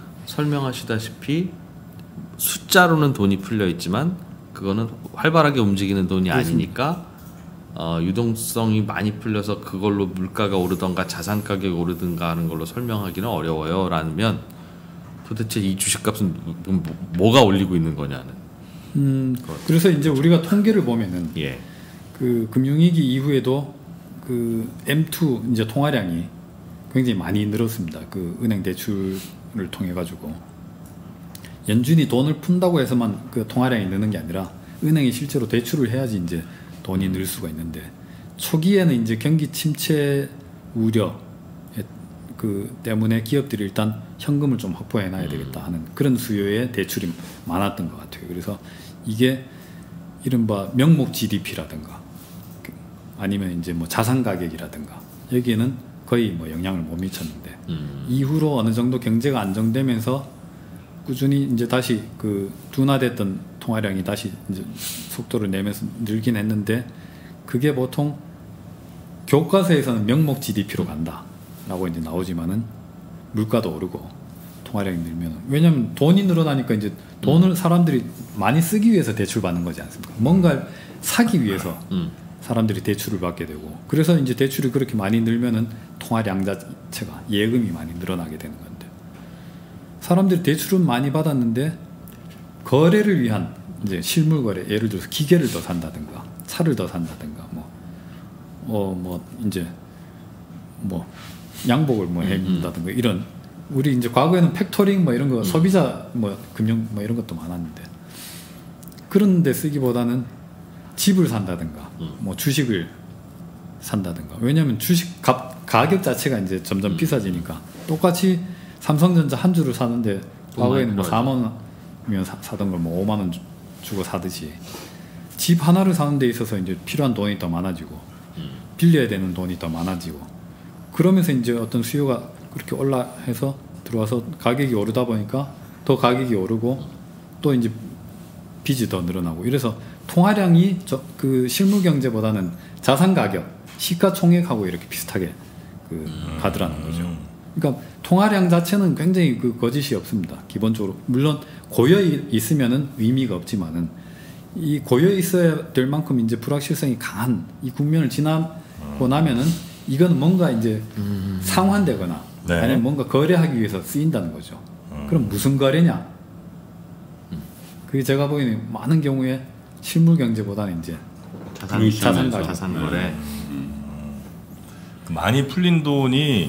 Speaker 2: 설명하시다시피 숫자로는 돈이 풀려 있지만 그거는 활발하게 움직이는 돈이 아니니까 유동성이 많이 풀려서 그걸로 물가가 오르던가 자산 가격이 오르든가 하는 걸로 설명하기는 어려워요 라면 도대체 이 주식값은 뭐가 올리고 있는 거냐는
Speaker 1: 그래서 이제 우리가 통계를 보면은
Speaker 2: 예.
Speaker 1: 그 금융위기 이후에도 그 M2 이제 통화량이 굉장히 많이 늘었습니다. 그 은행 대출을 통해 가지고 연준이 돈을 푼다고 해서만 그 통화량이 느는 게 아니라 은행이 실제로 대출을 해야지 이제 돈이 늘 수가 있는데 초기에는 이제 경기 침체 우려 그 때문에 기업들이 일단 현금을 좀 확보해 놔야 되겠다 하는 그런 수요의 대출이 많았던 것 같아요. 그래서 이게 이른바 명목 GDP라든가 아니면 이제 뭐 자산 가격이라든가 여기에는 거의 뭐 영향을 못 미쳤는데 이후로 어느 정도 경제가 안정되면서 꾸준히 이제 다시 그 둔화됐던 통화량이 다시 이제 속도를 내면서 늘긴 했는데 그게 보통 교과서에서는 명목 GDP로 간다라고 이제 나오지만은 물가도 오르고 통화량이 늘면 왜냐하면 돈이 늘어나니까 이제 돈을 사람들이 많이 쓰기 위해서 대출 받는 거지 않습니까? 뭔가 사기 위해서 사람들이 대출을 받게 되고 그래서 이제 대출이 그렇게 많이 늘면은 통화량 자체가 예금이 많이 늘어나게 되는 건데 사람들이 대출은 많이 받았는데 거래를 위한 이제 실물 거래 예를 들어서 기계를 더 산다든가 차를 더 산다든가 뭐 이제 뭐 양복을 뭐 해준다든가 이런 우리 이제 과거에는 팩토링 뭐 이런 거 소비자 뭐 금융 뭐 이런 것도 많았는데 그런 데 쓰기보다는 집을 산다든가 뭐 주식을 산다든가 왜냐하면 주식 가격 자체가 이제 점점 비싸지니까 똑같이 삼성전자 한 주를 사는데 과거에는 뭐 4만 원이면 사던 걸 뭐 5만 원 주고 사듯이 집 하나를 사는 데 있어서 이제 필요한 돈이 더 많아지고 빌려야 되는 돈이 더 많아지고 그러면서 이제 어떤 수요가 그렇게 올라해서 들어와서 가격이 오르다 보니까 더 가격이 오르고 또 이제 빚이 더 늘어나고 이래서 통화량이 그 실물 경제보다는 자산 가격, 시가총액하고 이렇게 비슷하게 가더라는 거죠. 그러니까 통화량 자체는 굉장히 그 거짓이 없습니다. 기본적으로 물론 고여 있으면은 의미가 없지만은 이 고여 있어야 될 만큼 이제 불확실성이 강한 이 국면을 지나고 나면은 이거는 뭔가 이제 상환되거나
Speaker 3: 네.
Speaker 1: 아니면 뭔가 거래하기 위해서 쓰인다는 거죠. 그럼 무슨 거래냐? 그게 제가 보기에는 많은 경우에 실물 경제보다는 이제 자산 가격,
Speaker 2: 자산 거래.
Speaker 3: 많이 풀린 돈이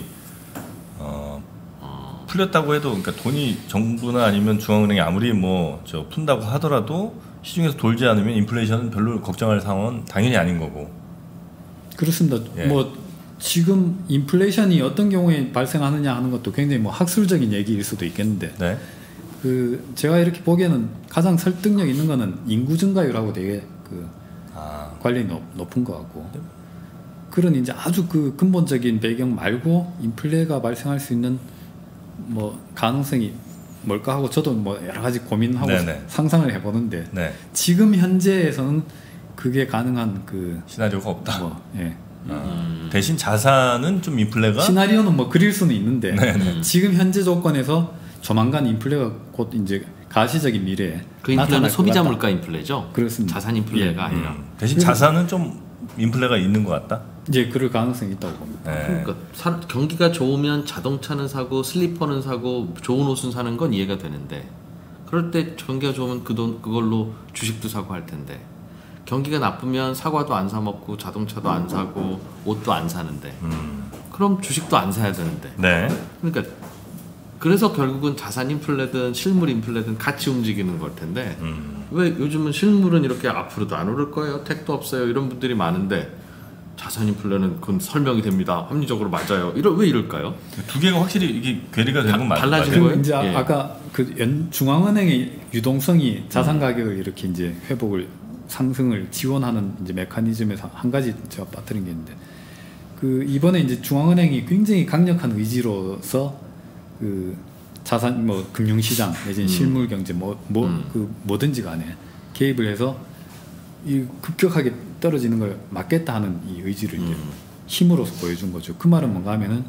Speaker 3: 풀렸다고 해도 그러니까 돈이 정부나 아니면 중앙은행이 아무리 뭐 푼다고 하더라도 시중에서 돌지 않으면 인플레이션은 별로 걱정할 상황은 당연히 아닌 거고.
Speaker 1: 그렇습니다.
Speaker 3: 예.
Speaker 1: 뭐 지금 인플레이션이 어떤 경우에 발생하느냐 하는 것도 굉장히 뭐 학술적인 얘기일 수도 있겠는데
Speaker 3: 네.
Speaker 1: 그 제가 이렇게 보기에는 가장 설득력 있는 거는 인구 증가율하고 되게 그 관련이 높은 것 같고 그런 이제 아주 그 근본적인 배경 말고 인플레가 발생할 수 있는 뭐 가능성이 뭘까 하고 저도 뭐 여러 가지 고민하고
Speaker 3: 네네.
Speaker 1: 상상을 해보는데
Speaker 3: 네.
Speaker 1: 지금 현재에서는 그게 가능한 그
Speaker 3: 시나리오가 없다.
Speaker 1: 뭐, 예.
Speaker 3: 대신 자산은 좀 인플레가
Speaker 1: 시나리오는 뭐 그릴 수는 있는데
Speaker 3: 네네.
Speaker 1: 지금 현재 조건에서 조만간 인플레가 곧 이제 가시적인 미래에
Speaker 2: 그 인플레는
Speaker 1: 나타날
Speaker 2: 소비자
Speaker 1: 것 같다.
Speaker 2: 물가 인플레죠.
Speaker 1: 그렇습니다.
Speaker 2: 자산 인플레가
Speaker 1: 예.
Speaker 2: 아니라.
Speaker 3: 대신 자산은 좀 인플레가 있는 것 같다.
Speaker 1: 이제 그럴 가능성이 있다고 봅니다.
Speaker 3: 네.
Speaker 2: 그러니까 경기가 좋으면 자동차는 사고 슬리퍼는 사고 좋은 옷은 사는 건 이해가 되는데 그럴 때 경기가 좋으면 그걸로 주식도 사고 할 텐데 경기가 나쁘면 사과도 안 사 먹고 자동차도 안 사고 옷도 안 사는데 그럼 주식도 안 사야 되는데
Speaker 3: 네.
Speaker 2: 그러니까 그래서 결국은 자산 인플레든 실물 인플레든 같이 움직이는 걸 텐데 왜 요즘은 실물은 이렇게 앞으로도 안 오를 거예요 택도 없어요 이런 분들이 많은데 자산 인플레는 그건 설명이 됩니다 합리적으로 맞아요 왜 이럴까요?
Speaker 3: 두 개가 확실히 이게 괴리가 되는 건 맞아요.
Speaker 2: 달라지는
Speaker 3: 맞아요.
Speaker 2: 거예요?
Speaker 1: 이제
Speaker 2: 예.
Speaker 1: 아까 그 중앙은행의 유동성이 자산 가격을 이렇게 이제 회복을 상승을 지원하는 이제 메커니즘에서 한 가지 제가 빠뜨린 게 있는데 그 이번에 이제 중앙은행이 굉장히 강력한 의지로서 그 자산 뭐 금융시장 내지는 실물 경제 그 뭐든지 간에 개입을 해서 이 급격하게 떨어지는 걸 막겠다 하는 이 의지를 이제 힘으로써 보여준 거죠. 그 말은 뭔가 하면은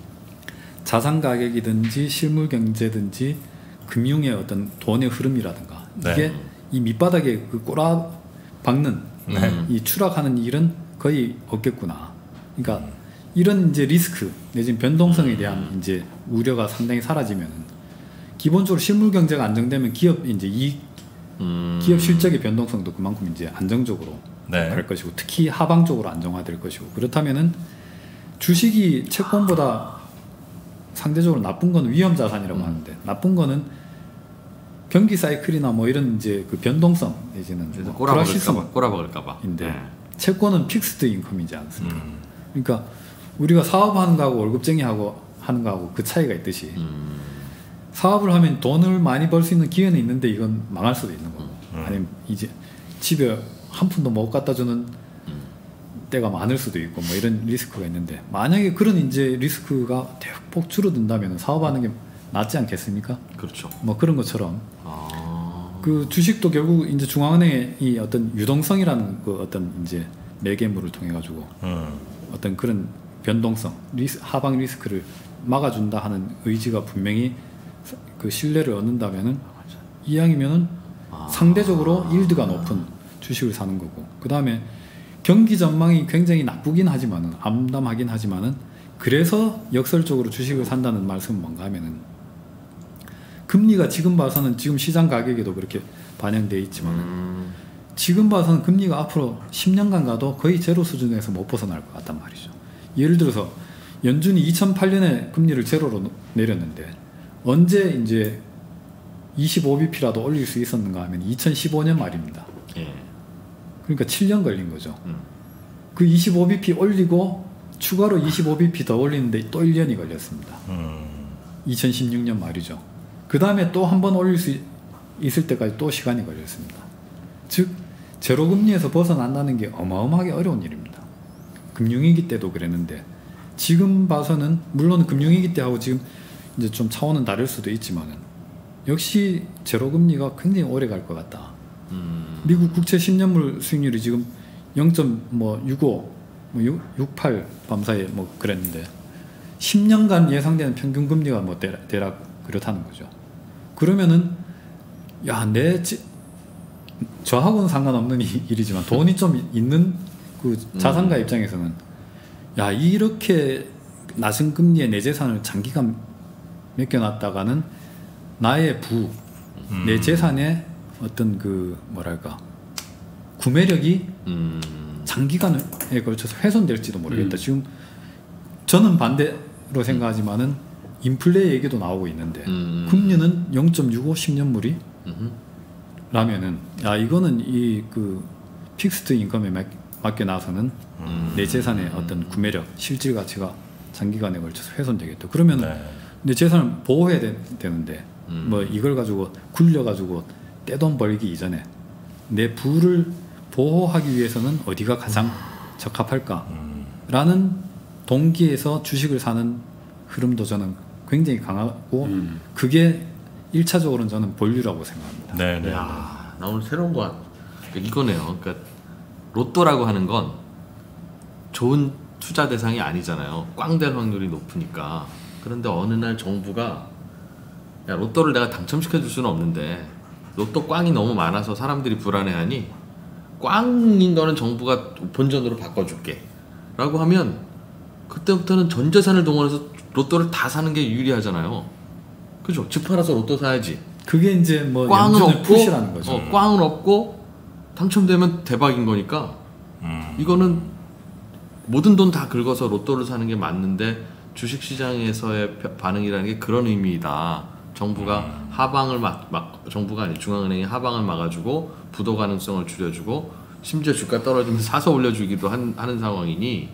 Speaker 1: 자산 가격이든지 실물 경제든지 금융의 어떤 돈의 흐름이라든가
Speaker 3: 네.
Speaker 1: 이게 이 밑바닥에 그 꼬라 박는 이 추락하는 일은 거의 없겠구나. 그러니까 이런 이제 리스크 내지는 변동성에 대한 이제 우려가 상당히 사라지면 기본적으로 실물 경제가 안정되면 기업 이제 기업 실적의 변동성도 그만큼 이제 안정적으로
Speaker 3: 네.
Speaker 1: 갈 것이고 특히 하방적으로 안정화될 것이고 그렇다면은 주식이 채권보다 상대적으로 나쁜 건 위험 자산이라고 하는데 나쁜 거는 경기 사이클이나 뭐 이런 이제 그 변동성 내지는 뭐
Speaker 2: 꼬라박을까봐.
Speaker 1: 인데 채권은 픽스드 인컴이지 않습니까? 그러니까 우리가 사업하는 거하고 월급쟁이 하고 하는 거하고 그 차이가 있듯이 사업을 하면 돈을 많이 벌 수 있는 기회는 있는데 이건 망할 수도 있는 거고 아니면 이제 집에 한 푼도 못 갖다 주는 때가 많을 수도 있고 뭐 이런 리스크가 있는데 만약에 그런 이제 리스크가 대폭 줄어든다면 사업하는 게 낫지 않겠습니까?
Speaker 2: 그렇죠.
Speaker 1: 뭐 그런 것처럼 그 주식도 결국 이제 중앙은행의 이 어떤 유동성이라는 그 어떤 이제 매개물을 통해 가지고 어떤 그런 변동성, 하방 리스크를 막아준다 하는 의지가 분명히 그 신뢰를 얻는다면은 이왕이면은 상대적으로 일드가 높은 주식을 사는 거고 그 다음에 경기 전망이 굉장히 나쁘긴 하지만은 암담하긴 하지만은 그래서 역설적으로 주식을 산다는 말씀은 뭔가 하면은 금리가 지금 봐서는 지금 시장 가격에도 그렇게 반영되어 있지만은 지금 봐서는 금리가 앞으로 10년간 가도 거의 제로 수준에서 못 벗어날 것 같단 말이죠. 예를 들어서 연준이 2008년에 금리를 제로로 내렸는데 언제 이제 25bp라도 올릴 수 있었는가 하면 2015년 말입니다.
Speaker 2: 예.
Speaker 1: 그러니까 7년 걸린 거죠. 그 25bp 올리고 추가로 25bp 더 올리는데 또 1년이 걸렸습니다. 2016년 말이죠. 그 다음에 또 한 번 올릴 수 있을 때까지 또 시간이 걸렸습니다. 즉 제로금리에서 벗어난다는 게 어마어마하게 어려운 일입니다. 금융위기 때도 그랬는데 지금 봐서는 물론 금융위기 때하고 지금 이제 좀 차원은 다를 수도 있지만은 역시 제로금리가 굉장히 오래 갈 것 같다. 미국 국채 10년물 수익률이 지금 0.65, 68 밤사이에 뭐 그랬는데 10년간 예상되는 평균 금리가 뭐 대략 그렇다는 거죠. 그러면은 야, 저하고는 상관없는 일이지만 돈이 좀 있는 그 자산가 입장에서는 야, 이렇게 낮은 금리에 내 재산을 장기간 맡겨놨다가는 나의 내 재산의 어떤 그 뭐랄까 구매력이 장기간에 걸쳐서 훼손될지도 모르겠다. 지금 저는 반대로 생각하지만은 인플레 얘기도 나오고 있는데 금리는 0.65 10년물이 라면은 야 이거는 이 그 픽스드 인컴에 맡겨놔서는 내 재산의 어떤 구매력, 실질 가치가 장기간에 걸쳐서 훼손되겠다. 그러면 내 재산을 보호해야 되는데 뭐 이걸 가지고 굴려가지고 떼돈 벌기 이전에 내 부를 보호하기 위해서는 어디가 가장 적합할까라는 동기에서 주식을 사는 흐름도 저는 굉장히 강하고 그게 1차적으로는 저는 본류라고 생각합니다.
Speaker 3: 네.
Speaker 2: 야, 나 오늘 새로운 거 이거네요. 그러니까 로또라고 하는 건 좋은 투자 대상이 아니잖아요. 꽝 될 확률이 높으니까. 그런데 어느 날 정부가 야, 로또를 내가 당첨시켜 줄 수는 없는데 로또 꽝이 너무 많아서 사람들이 불안해하니 꽝인 거는 정부가 본전으로 바꿔줄게 라고 하면 그때부터는 전 재산을 동원해서 로또를 다 사는 게 유리하잖아요. 그죠? 집 팔아서 로또 사야지.
Speaker 1: 그게 이제 뭐
Speaker 2: 꽝은
Speaker 1: 연준의
Speaker 2: 없고
Speaker 1: 푸시라는 거죠.
Speaker 2: 꽝은 없고 당첨되면 대박인 거니까 이거는 모든 돈 다 긁어서 로또를 사는 게 맞는데 주식시장에서의 반응이라는 게 그런 의미이다. 정부가 하방을 정부가 아니 중앙은행이 하방을 막아주고 부도 가능성을 줄여주고 심지어 주가 떨어지면 사서 올려주기도 하는 상황이니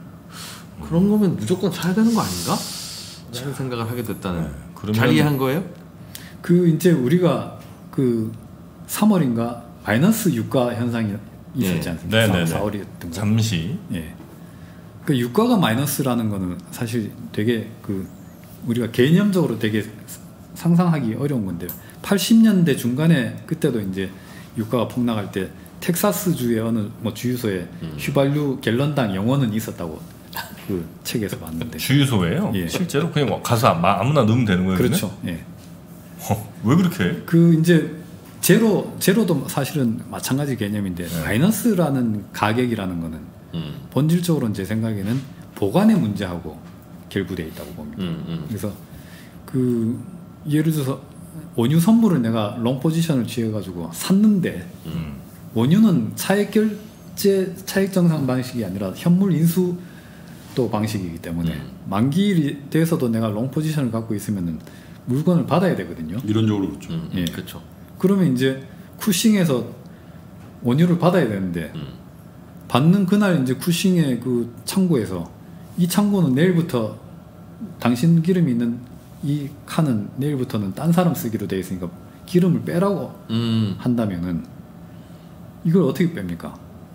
Speaker 2: 그런 거면 무조건 사야 되는 거 아닌가? 라는 생각을 하게 됐다는.
Speaker 3: 그러면
Speaker 2: 잘 이해한 거예요?
Speaker 1: 그 이제 우리가 그 3월인가 마이너스 유가 현상이 있었지 않습니까?
Speaker 3: 네네네.
Speaker 1: 4월이었던 거.
Speaker 3: 잠시.
Speaker 1: 예. 그 유가가 마이너스라는 거는 사실 되게 그 우리가 개념적으로 되게 상상하기 어려운 건데요. 80년대 중간에 그때도 이제 유가가 폭락할 때 텍사스 주의 어느 뭐 주유소에 휘발유 갤런당 0원은 있었다고 그 책에서 봤는데.
Speaker 3: 주유소예요?
Speaker 1: 예.
Speaker 3: 실제로 그냥 가서 아무나 넣으면 되는 거예요?
Speaker 1: 그렇죠. 예.
Speaker 3: 왜 그렇게 해?
Speaker 1: 그 이제 제로도 사실은 마찬가지 개념인데 마이너스라는 가격이라는 거는 본질적으로는 제 생각에는 보관의 문제하고 결부되어 있다고 봅니다. 그래서 그 예를 들어서 원유 선물을 내가 롱 포지션을 취해가지고 샀는데 원유는 차액 결제, 차액 정산 방식이 아니라 현물 인수 또 방식이기 때문에 만기일이 돼서도 내가 롱 포지션을 갖고 있으면은 물건을 받아야 되거든요.
Speaker 4: 이론적으로 그렇죠.
Speaker 1: 예.
Speaker 2: 그렇죠.
Speaker 1: 그러면 이제 쿠싱에서 원유를 받아야 되는데 받는 그날 이제 쿠싱의 그 창고에서 이 창고는 내일부터 당신 기름이 있는 이 칸은 내일부터는 딴 사람 쓰기로 되어 있으니까 기름을 빼라고 한다면은 이걸 어떻게 뺍니까?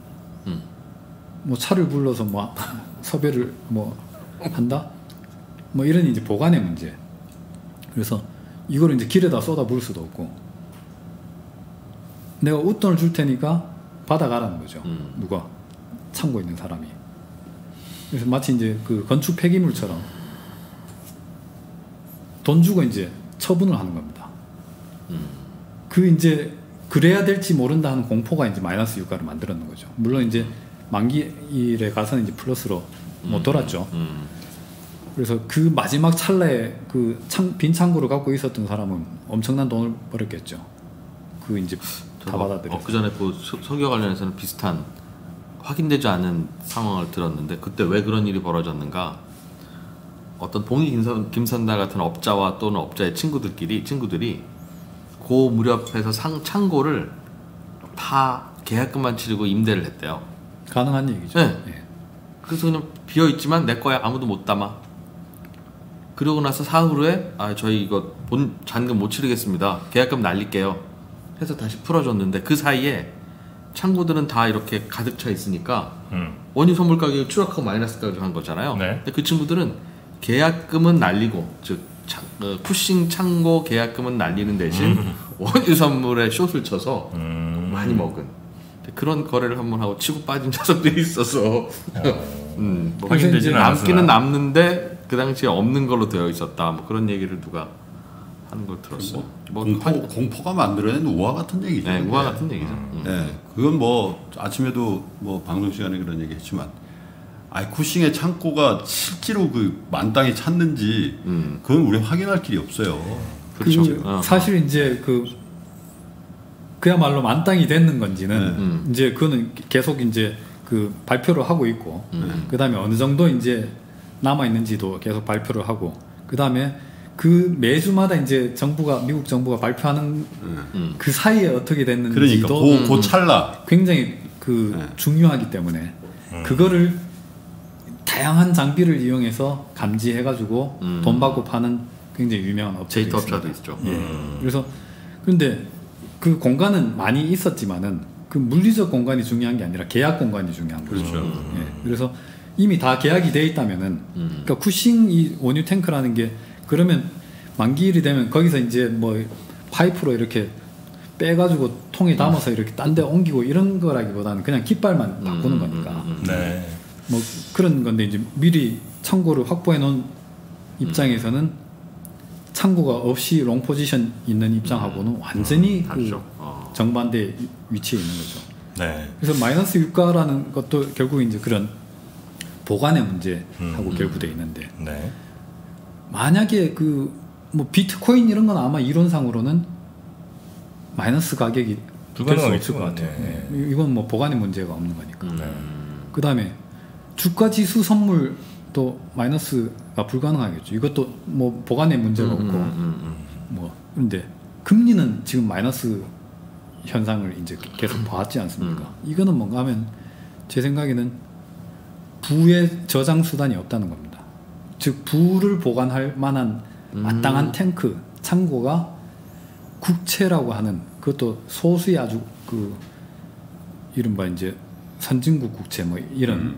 Speaker 1: 뭐 차를 불러서 뭐 섭외를 뭐 한다? 뭐 이런 이제 보관의 문제. 그래서 이거를 이제 길에다 쏟아 부을 수도 없고 내가 웃돈을 줄 테니까 받아가라는 거죠. 누가? 창고에 있는 사람이. 그래서 마치 이제 그 건축 폐기물처럼 돈 주고 이제 처분을 하는 겁니다. 그 이제 그래야 될지 모른다 하는 공포가 이제 마이너스 유가를 만들었는 거죠. 물론 이제 만기일에 가서는 이제 플러스로 못 돌았죠. 그래서 그 마지막 찰나에 그 빈 창고를 갖고 있었던 사람은 엄청난 돈을 벌었겠죠. 그 이제 다 받아들여.
Speaker 2: 그 전에 그 석유 관련해서는 비슷한 확인되지 않은 상황을 들었는데 그때 왜 그런 일이 벌어졌는가? 어떤 봉이 김선달 같은 업자와 또는 업자의 친구들이 그 무렵에서 창고를 다 계약금만 치르고 임대를 했대요.
Speaker 1: 가능한 얘기죠.
Speaker 2: 네.
Speaker 1: 예.
Speaker 2: 그래서 그냥 비어 있지만 내 거야 아무도 못 담아. 그러고 나서 사후에 저희 이거 본 잔금 못 치르겠습니다. 계약금 날릴게요. 해서 다시 풀어줬는데 그 사이에 창고들은 다 이렇게 가득 차 있으니까 원유 선물 가격이 추락하고 마이너스 가격을 한 거잖아요.
Speaker 3: 네.
Speaker 2: 근데 그 친구들은 계약금은 날리고 즉 쿠싱 창고 계약금은 날리는 대신 원유 선물에 숏을 쳐서 많이 먹은 그런 거래를 한번 하고 치고 빠진 녀석들이 있어서 뭐
Speaker 3: 확인되지는
Speaker 2: 남기는 남는데 그 당시에 없는 걸로 되어 있었다. 뭐 그런 얘기를 누가 하는 걸 들었어요.
Speaker 4: 공포가 만들어낸 우화 같은 얘기죠.
Speaker 2: 네, 우화 같은 얘기죠.
Speaker 4: 네, 그건 뭐 아침에도 뭐 방송 시간에 그런 얘기했지만, 쿠싱의 창고가 실제로 그 만땅에 찼는지 그건 우리 확인할 길이 없어요.
Speaker 2: 그렇죠.
Speaker 1: 사실 이제 그야말로 만땅이 됐는 건지는 이제 그거는 계속 이제 그 발표를 하고 있고 그 다음에 어느 정도 이제 남아 있는지도 계속 발표를 하고 그 다음에 그 매주마다 이제 미국 정부가 발표하는 그 사이에 어떻게 됐는지도
Speaker 4: 그러니까 그 찰나
Speaker 1: 굉장히 중요하기 때문에 그거를 다양한 장비를 이용해서 감지해가지고 돈 받고 파는 굉장히 유명한 업체도
Speaker 2: 데이터
Speaker 1: 있습니다.
Speaker 2: 업자도 있죠.
Speaker 1: 그래서 그런데 그 공간은 많이 있었지만은 그 물리적 공간이 중요한 게 아니라 계약 공간이 중요한 거죠.
Speaker 4: 그렇죠.
Speaker 1: 그래서 이미 다 계약이 돼 있다면은 그러니까 쿠싱 이 원유 탱크라는 게 그러면 만기일이 되면 거기서 이제 뭐 파이프로 이렇게 빼가지고 통에 담아서 이렇게 딴 데 옮기고 이런 거라기보다는 그냥 깃발만 바꾸는 거니까.
Speaker 3: 네.
Speaker 1: 뭐 그런 건데 이제 미리 창고를 확보해 놓은 입장에서는 창고가 없이 롱 포지션 있는 입장하고는 완전히 그
Speaker 2: 다르죠.
Speaker 1: 정반대 위치에 있는 거죠.
Speaker 3: 네.
Speaker 1: 그래서 마이너스 유가라는 것도 결국 이제 그런 보관의 문제하고 결부돼 있는데
Speaker 3: 네.
Speaker 1: 만약에 그 뭐 비트코인 이런 건 아마 이론상으로는 마이너스 가격이 될 수 없을 것 같아요.
Speaker 3: 네.
Speaker 1: 네. 이건 뭐 보관의 문제가 없는 거니까.
Speaker 3: 네.
Speaker 1: 그 다음에 주가지수 선물도 마이너스가 불가능하겠죠. 이것도 뭐 보관의 문제가 없고 뭐 그런데 금리는 지금 마이너스 현상을 이제 계속 봐왔지 않습니까? 이거는 뭔가 하면 제 생각에는 부의 저장 수단이 없다는 겁니다. 즉 부를 보관할 만한 마땅한 탱크, 창고가 국채라고 하는 그것도 소수의 아주 그 이른바 이제 선진국 국채 뭐 이런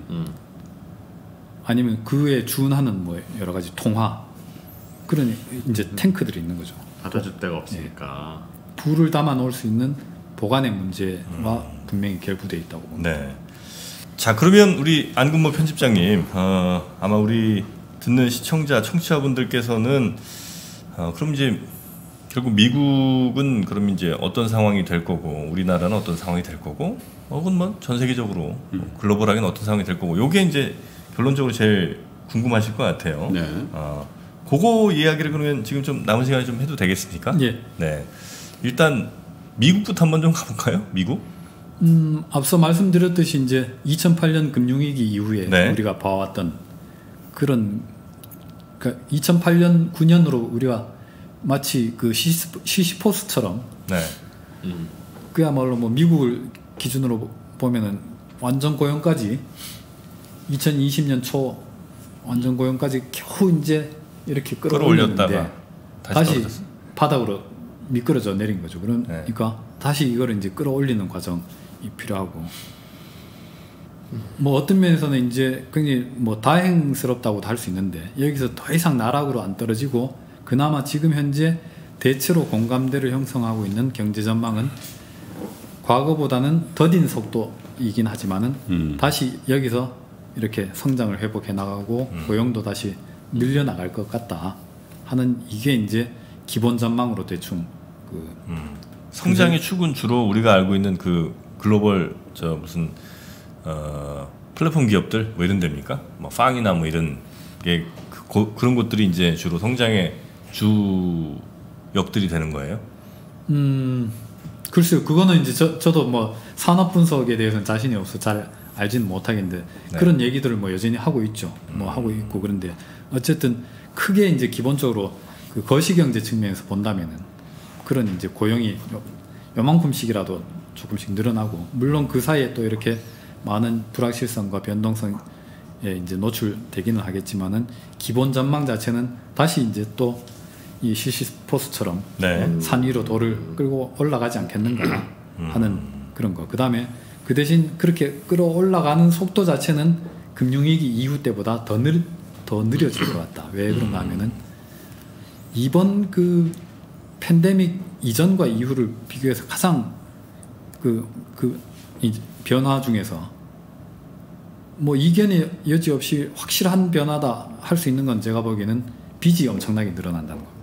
Speaker 1: 아니면 그에 준하는 뭐 여러 가지 통화 그런 이제 탱크들이 있는 거죠.
Speaker 2: 받아줄 데가 없으니까.
Speaker 1: 부를 담아 놓을 수 있는 보관의 문제와 분명히 결부되어 있다고 봅니다.
Speaker 3: 네. 자, 그러면 우리 안근모 편집장님, 아마 우리 듣는 시청자, 청취자분들께서는 그럼 이제 결국 미국은 그럼 이제 어떤 상황이 될 거고, 우리나라는 어떤 상황이 될 거고, 혹은 뭐 전 세계적으로 글로벌하게는 어떤 상황이 될 거고, 요게 이제 결론적으로 제일 궁금하실 것 같아요.
Speaker 4: 네.
Speaker 3: 그거 이야기를 그러면 지금 좀 남은 시간에 좀 해도 되겠습니까?
Speaker 1: 예.
Speaker 3: 네. 일단 미국부터 한번 좀 가볼까요? 미국?
Speaker 1: 앞서 말씀드렸듯이 이제 2008년 금융위기 이후에
Speaker 3: 네.
Speaker 1: 우리가 봐왔던 그런 그러니까 2008년 9년으로 우리가 마치 그 시시포스처럼
Speaker 3: 네.
Speaker 1: 그야말로 뭐 미국을 기준으로 보면은 완전 고용까지 2020년 초 완전 고용까지 겨우 이제 이렇게 끌어올렸다가
Speaker 3: 끌어올렸다가
Speaker 1: 다시
Speaker 3: 떨어졌어.
Speaker 1: 바닥으로 미끄러져 내린 거죠. 그러니까 다시 이거를 이제 끌어올리는 과정이 필요하고 뭐 어떤 면에서는 이제 굉장히 뭐 다행스럽다고도 할 수 있는데 여기서 더 이상 나락으로 안 떨어지고 그나마 지금 현재 대체로 공감대를 형성하고 있는 경제 전망은 과거보다는 더딘 속도이긴 하지만은 다시 여기서 이렇게 성장을 회복해 나가고 고용도 다시 늘려나갈 것 같다 하는 이게 이제 기본 전망으로 대충 그
Speaker 3: 성장의 축은 주로 우리가 알고 있는 그 글로벌 저 무슨 플랫폼 기업들 뭐 이런 데입니까? 뭐 빵이나 뭐 이런 게 그런 것들이 이제 주로 성장의 주역들이 되는 거예요.
Speaker 1: 글쎄요, 그거는 이제 저도 뭐 산업 분석에 대해서는 자신이 없어 잘 알지는 못하겠는데
Speaker 3: 네.
Speaker 1: 그런 얘기들을 뭐 여전히 하고 있죠. 뭐 하고 있고 그런데 어쨌든 크게 이제 기본적으로 그 거시경제 측면에서 본다면은 그런 이제 고용이 요만큼씩이라도 조금씩 늘어나고 물론 그 사이에 또 이렇게 많은 불확실성과 변동성에 이제 노출되기는 하겠지만은 기본 전망 자체는 다시 이제 또 이 시시포스처럼
Speaker 3: 네.
Speaker 1: 산 위로 돌을 끌고 올라가지 않겠는가 하는 그런 거. 그 다음에 그 대신 그렇게 끌어올라가는 속도 자체는 금융위기 이후 때보다 더 느려질 것 같다. 왜 그런가 하면은 이번 그 팬데믹 이전과 이후를 비교해서 가장 이 변화 중에서 뭐 이견의 여지 없이 확실한 변화다 할 수 있는 건 제가 보기에는 빚이 엄청나게 늘어난다는 겁니다.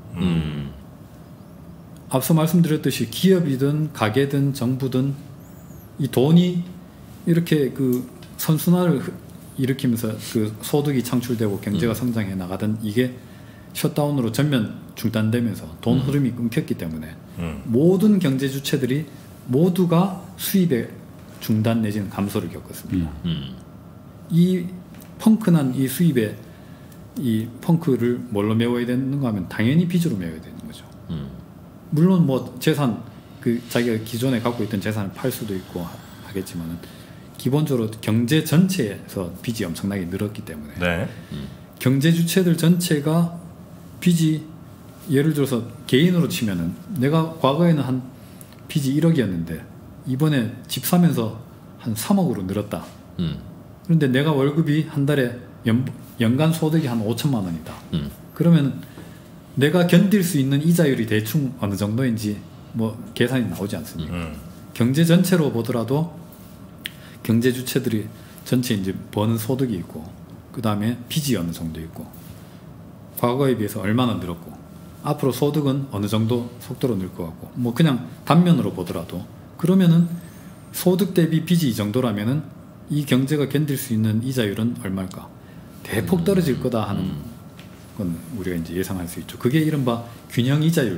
Speaker 1: 앞서 말씀드렸듯이 기업이든 가게든 정부든 이 돈이 이렇게 그 선순환을 일으키면서 그 소득이 창출되고 경제가 성장해 나가던 이게 셧다운으로 전면 중단되면서 돈 흐름이 끊겼기 때문에 모든 경제 주체들이 모두가 수입의 중단 내지는 감소를 겪었습니다. 이 펑크난 이 수입의 이 펑크를 뭘로 메워야 되는가 하면 당연히 빚으로 메워야 되는 거죠. 물론 뭐 재산 그 자기가 기존에 갖고 있던 재산을 팔 수도 있고 하겠지만은 기본적으로 경제 전체에서 빚이 엄청나게 늘었기 때문에
Speaker 3: 네.
Speaker 1: 경제 주체들 전체가 빚이 예를 들어서 개인으로 치면은 내가 과거에는 한 빚이 1억이었는데 이번에 집 사면서 한 3억으로 늘었다. 그런데 내가 월급이 한 달에 연간 소득이 한 5천만 원이다. 그러면 내가 견딜 수 있는 이자율이 대충 어느 정도인지 뭐 계산이 나오지 않습니까? 경제 전체로 보더라도 경제 주체들이 전체 이제 버는 소득이 있고 그 다음에 빚이 어느 정도 있고 과거에 비해서 얼마나 늘었고 앞으로 소득은 어느 정도 속도로 늘 것 같고 뭐 그냥 단면으로 보더라도 그러면은 소득 대비 빚이 이 정도라면은 이 경제가 견딜 수 있는 이자율은 얼마일까? 대폭 떨어질 거다 하는 건 우리가 이제 예상할 수 있죠. 그게 이른바 균형 이자율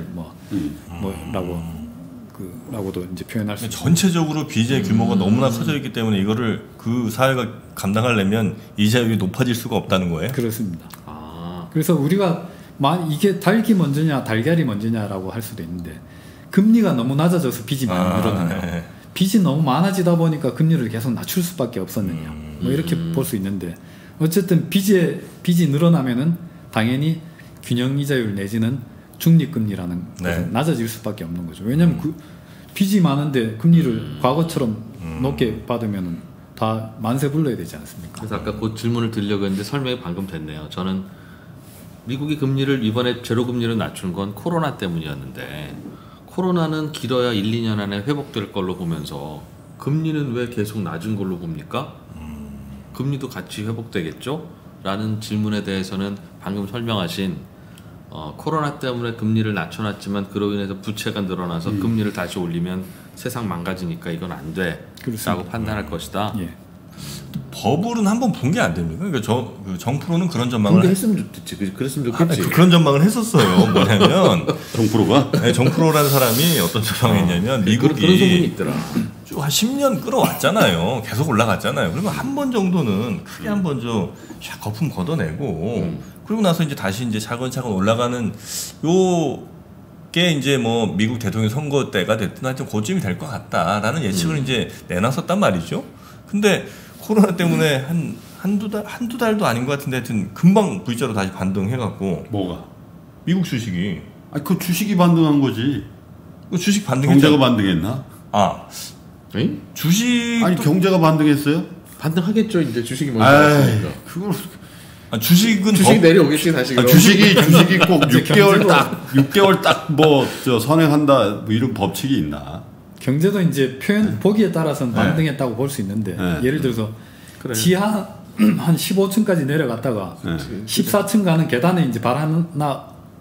Speaker 1: 라고도 이제 표현할 수 있죠.
Speaker 3: 전체적으로 빚의 규모가 너무나 커져 있기 때문에 이거를 그 사회가 감당하려면 이자율이 높아질 수가 없다는 거예요.
Speaker 1: 그렇습니다. 그래서 우리가 이게 닭이 먼저냐 달걀이 먼저냐라고 할 수도 있는데 금리가 너무 낮아져서 빚이 많이 늘어나요.
Speaker 3: 네.
Speaker 1: 빚이 너무 많아지다 보니까 금리를 계속 낮출 수밖에 없었느냐 뭐 이렇게 볼 수 있는데 어쨌든 빚이 늘어나면은 당연히 균형 이자율 내지는 중립금리라는 것은 낮아질 수밖에 없는 거죠. 왜냐하면 그 빚이 많은데 금리를 과거처럼 높게 받으면은 다 만세 불러야 되지 않습니까?
Speaker 2: 그래서 아까 그 질문을 드리려고 했는데 설명이 방금 됐네요. 저는 미국이 금리를 이번에 제로금리로 낮춘 건 코로나 때문이었는데 코로나는 길어야 1, 2년 안에 회복될 걸로 보면서 금리는 왜 계속 낮은 걸로 봅니까? 금리도 같이 회복되겠죠? 라는 질문에 대해서는 방금 설명하신 코로나 때문에 금리를 낮춰놨지만 그로 인해서 부채가 늘어나서 금리를 다시 올리면 세상 망가지니까 이건 안 돼 라고 판단할 것이다.
Speaker 1: 예.
Speaker 3: 버블은 한번 본 게 안 됩니까? 그러니까 정프로는 그런 전망을
Speaker 2: 했으면 좋겠지. 그랬으면 좋겠지.
Speaker 3: 그런 전망을 했었어요. 뭐냐면
Speaker 4: 정프로가?
Speaker 3: 네, 정프로라는 사람이 어떤 전망을 했냐면 미국이
Speaker 2: 그런 소문이 있더라.
Speaker 3: 쭉 한 10년 끌어왔잖아요. 계속 올라갔잖아요. 그러면 한 번 정도는 크게 한 번 좀 거품 걷어내고 그리고 나서 이제 다시 이제 차근차근 올라가는 요게 이제 뭐 미국 대통령 선거 때가 됐든 하여튼 고쯤이 될 것 같다라는 예측을 이제 내놨었단 말이죠. 근데 코로나 때문에 한두 달도 아닌 것 같은데 하여튼 금방 V자로 다시 반등해갖고.
Speaker 4: 뭐가?
Speaker 3: 미국 주식이.
Speaker 4: 아니 그 주식이 반등한 거지.
Speaker 3: 그 주식 반등했잖아.
Speaker 4: 경제가 반등했나?
Speaker 2: 에이?
Speaker 3: 주식.
Speaker 4: 아니 경제가 반등했어요?
Speaker 2: 반등하겠죠. 이제 주식이 먼저 나왔으니까.
Speaker 4: 그걸
Speaker 3: 주식은
Speaker 2: 주식 내려오겠지 다시.
Speaker 4: 주식이 꼭 6개월 딱 뭐 선행한다 뭐 이런 법칙이 있나?
Speaker 1: 경제도 이제 보기에 따라서는 반등했다고 볼 수 있는데 예를 들어서 지하 한 15층까지 내려갔다가 14층 가는 계단에 이제 발 하나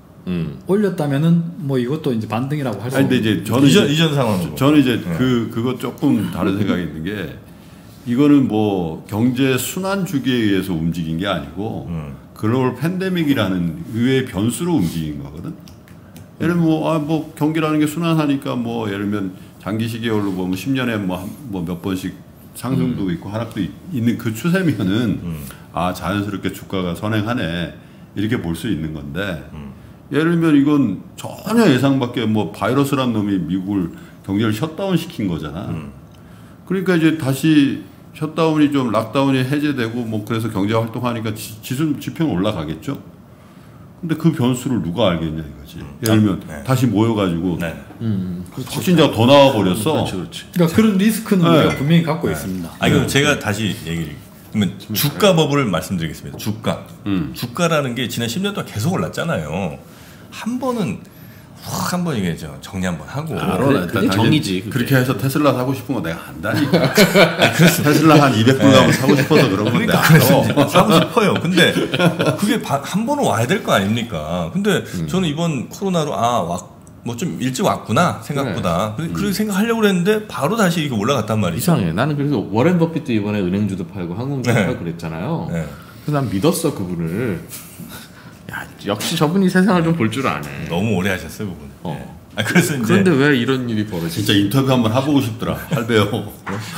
Speaker 1: 올렸다면은 뭐 이것도 이제 반등이라고 할 수 있는데
Speaker 3: 이제 저는 이전 상황으로
Speaker 4: 저는 이제 그거 조금 다른 생각이 있는 게 이거는 뭐 경제 순환 주기에 의해서 움직인 게 아니고 글로벌 팬데믹이라는 의외의 변수로 움직인 거거든. 예를 들면 뭐 경기라는 게 순환하니까 뭐 예를 들면 장기 시계열로 보면 10년에 뭐 몇 번씩 상승도 있고 하락도 있는 그 추세면은 자연스럽게 주가가 선행하네 이렇게 볼 수 있는 건데 예를 들면 이건 전혀 예상 밖에 뭐 바이러스란 놈이 미국을 경제를 셧다운 시킨 거잖아. 그러니까 이제 다시 셧다운이 좀 락다운이 해제되고 뭐 그래서 경제 활동하니까 지표는 올라가겠죠. 근데 그 변수를 누가 알겠냐 이거지. 예를 들면 다시 모여가지고 확진자가 더 나와 버렸어.
Speaker 1: 그러니까 그런 리스크는 우리가 분명히 갖고 있습니다.
Speaker 3: 그럼 제가 다시 얘기를. 그러면 주가 버블을 말씀드리겠습니다. 주가라는 게 지난 10년 동안 계속 올랐잖아요. 한 번은 한번 이게 정리 한번 하고.
Speaker 2: 그게 정이지.
Speaker 4: 그렇게 해서 테슬라 사고 싶은 거 내가 안다니까. 테슬라 한 200불 가면 사고 싶어서 그런 건데.
Speaker 3: 그러니까 사고 싶어요. 근데 그게 한 번은 와야 될 거 아닙니까? 근데 저는 이번 코로나로 뭐 좀 일찍 왔구나 생각보다. 그렇게 생각하려고 그랬는데 바로 다시 이게 올라갔단 말이죠.
Speaker 2: 이상해. 나는 그래서 워렌 버핏도 이번에 은행주도 팔고 항공주도 팔고 그랬잖아요. 그래서 난 믿었어 그분을. 야, 역시 저분이 세상을 좀 볼 줄 아네.
Speaker 3: 너무 오래 하셨어요, 그분. 그래서 이제
Speaker 2: 그런데 왜 이런 일이 벌어지지?
Speaker 4: 진짜 인터뷰 한번 해보고 싶더라. 할배요.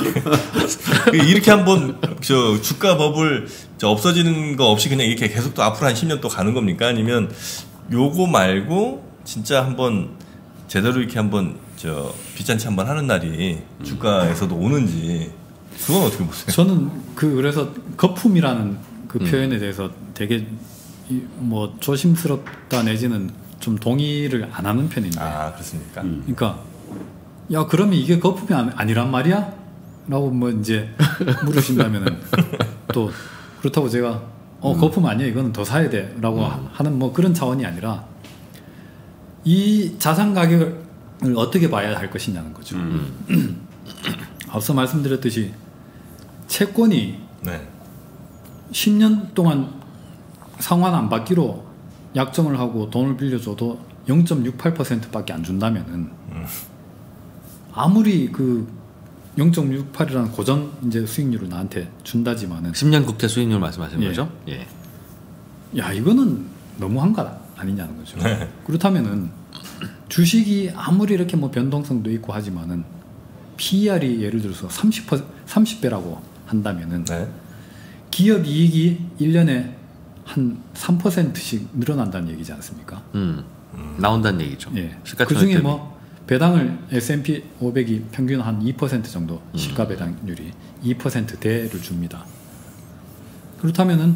Speaker 3: 이렇게 한번 주가 버블 없어지는 거 없이 그냥 이렇게 계속 또 앞으로 한 10년 또 가는 겁니까? 아니면 요거 말고 진짜 한번 제대로 이렇게 한번 빚잔치 한번 하는 날이 주가에서도 오는지 그건 어떻게 보세요?
Speaker 1: 저는 그래서 거품이라는 그 표현에 대해서 되게 뭐 조심스럽다 내지는 좀 동의를 안 하는 편인데.
Speaker 3: 그렇습니까?
Speaker 1: 그러니까 야 그러면 이게 거품이 아니란 말이야? 라고 뭐 이제 물으신다면은 또 그렇다고 제가 거품 아니야 이거는 더 사야 돼 라고 하는 뭐 그런 차원이 아니라 이 자산 가격을 어떻게 봐야 할 것이냐는 거죠. 앞서 말씀드렸듯이 채권이
Speaker 3: 네.
Speaker 1: 10년 동안 상환 안 받기로 약정을 하고 돈을 빌려줘도 0.68%밖에 안 준다면은 아무리 그 0.68이라는 고정 이제 수익률을 나한테 준다지만은
Speaker 2: 10년 국채 수익률 말씀하시는
Speaker 1: 예.
Speaker 2: 거죠? 예.
Speaker 1: 야 이거는 너무한 거 아니냐는 거죠.
Speaker 3: 네.
Speaker 1: 그렇다면은 주식이 아무리 이렇게 뭐 변동성도 있고 하지만은 PER이 예를 들어서 30배라고 한다면은
Speaker 3: 네.
Speaker 1: 기업 이익이 1년에 한 3%씩 늘어난다는 얘기지 않습니까?
Speaker 2: 나온다는 얘기죠.
Speaker 1: 예.
Speaker 2: 시가총액
Speaker 1: 그 중에
Speaker 2: 대비.
Speaker 1: 뭐 배당을 S&P 500이 평균 한 2% 정도 시가 배당률이 2%대를 줍니다. 그렇다면은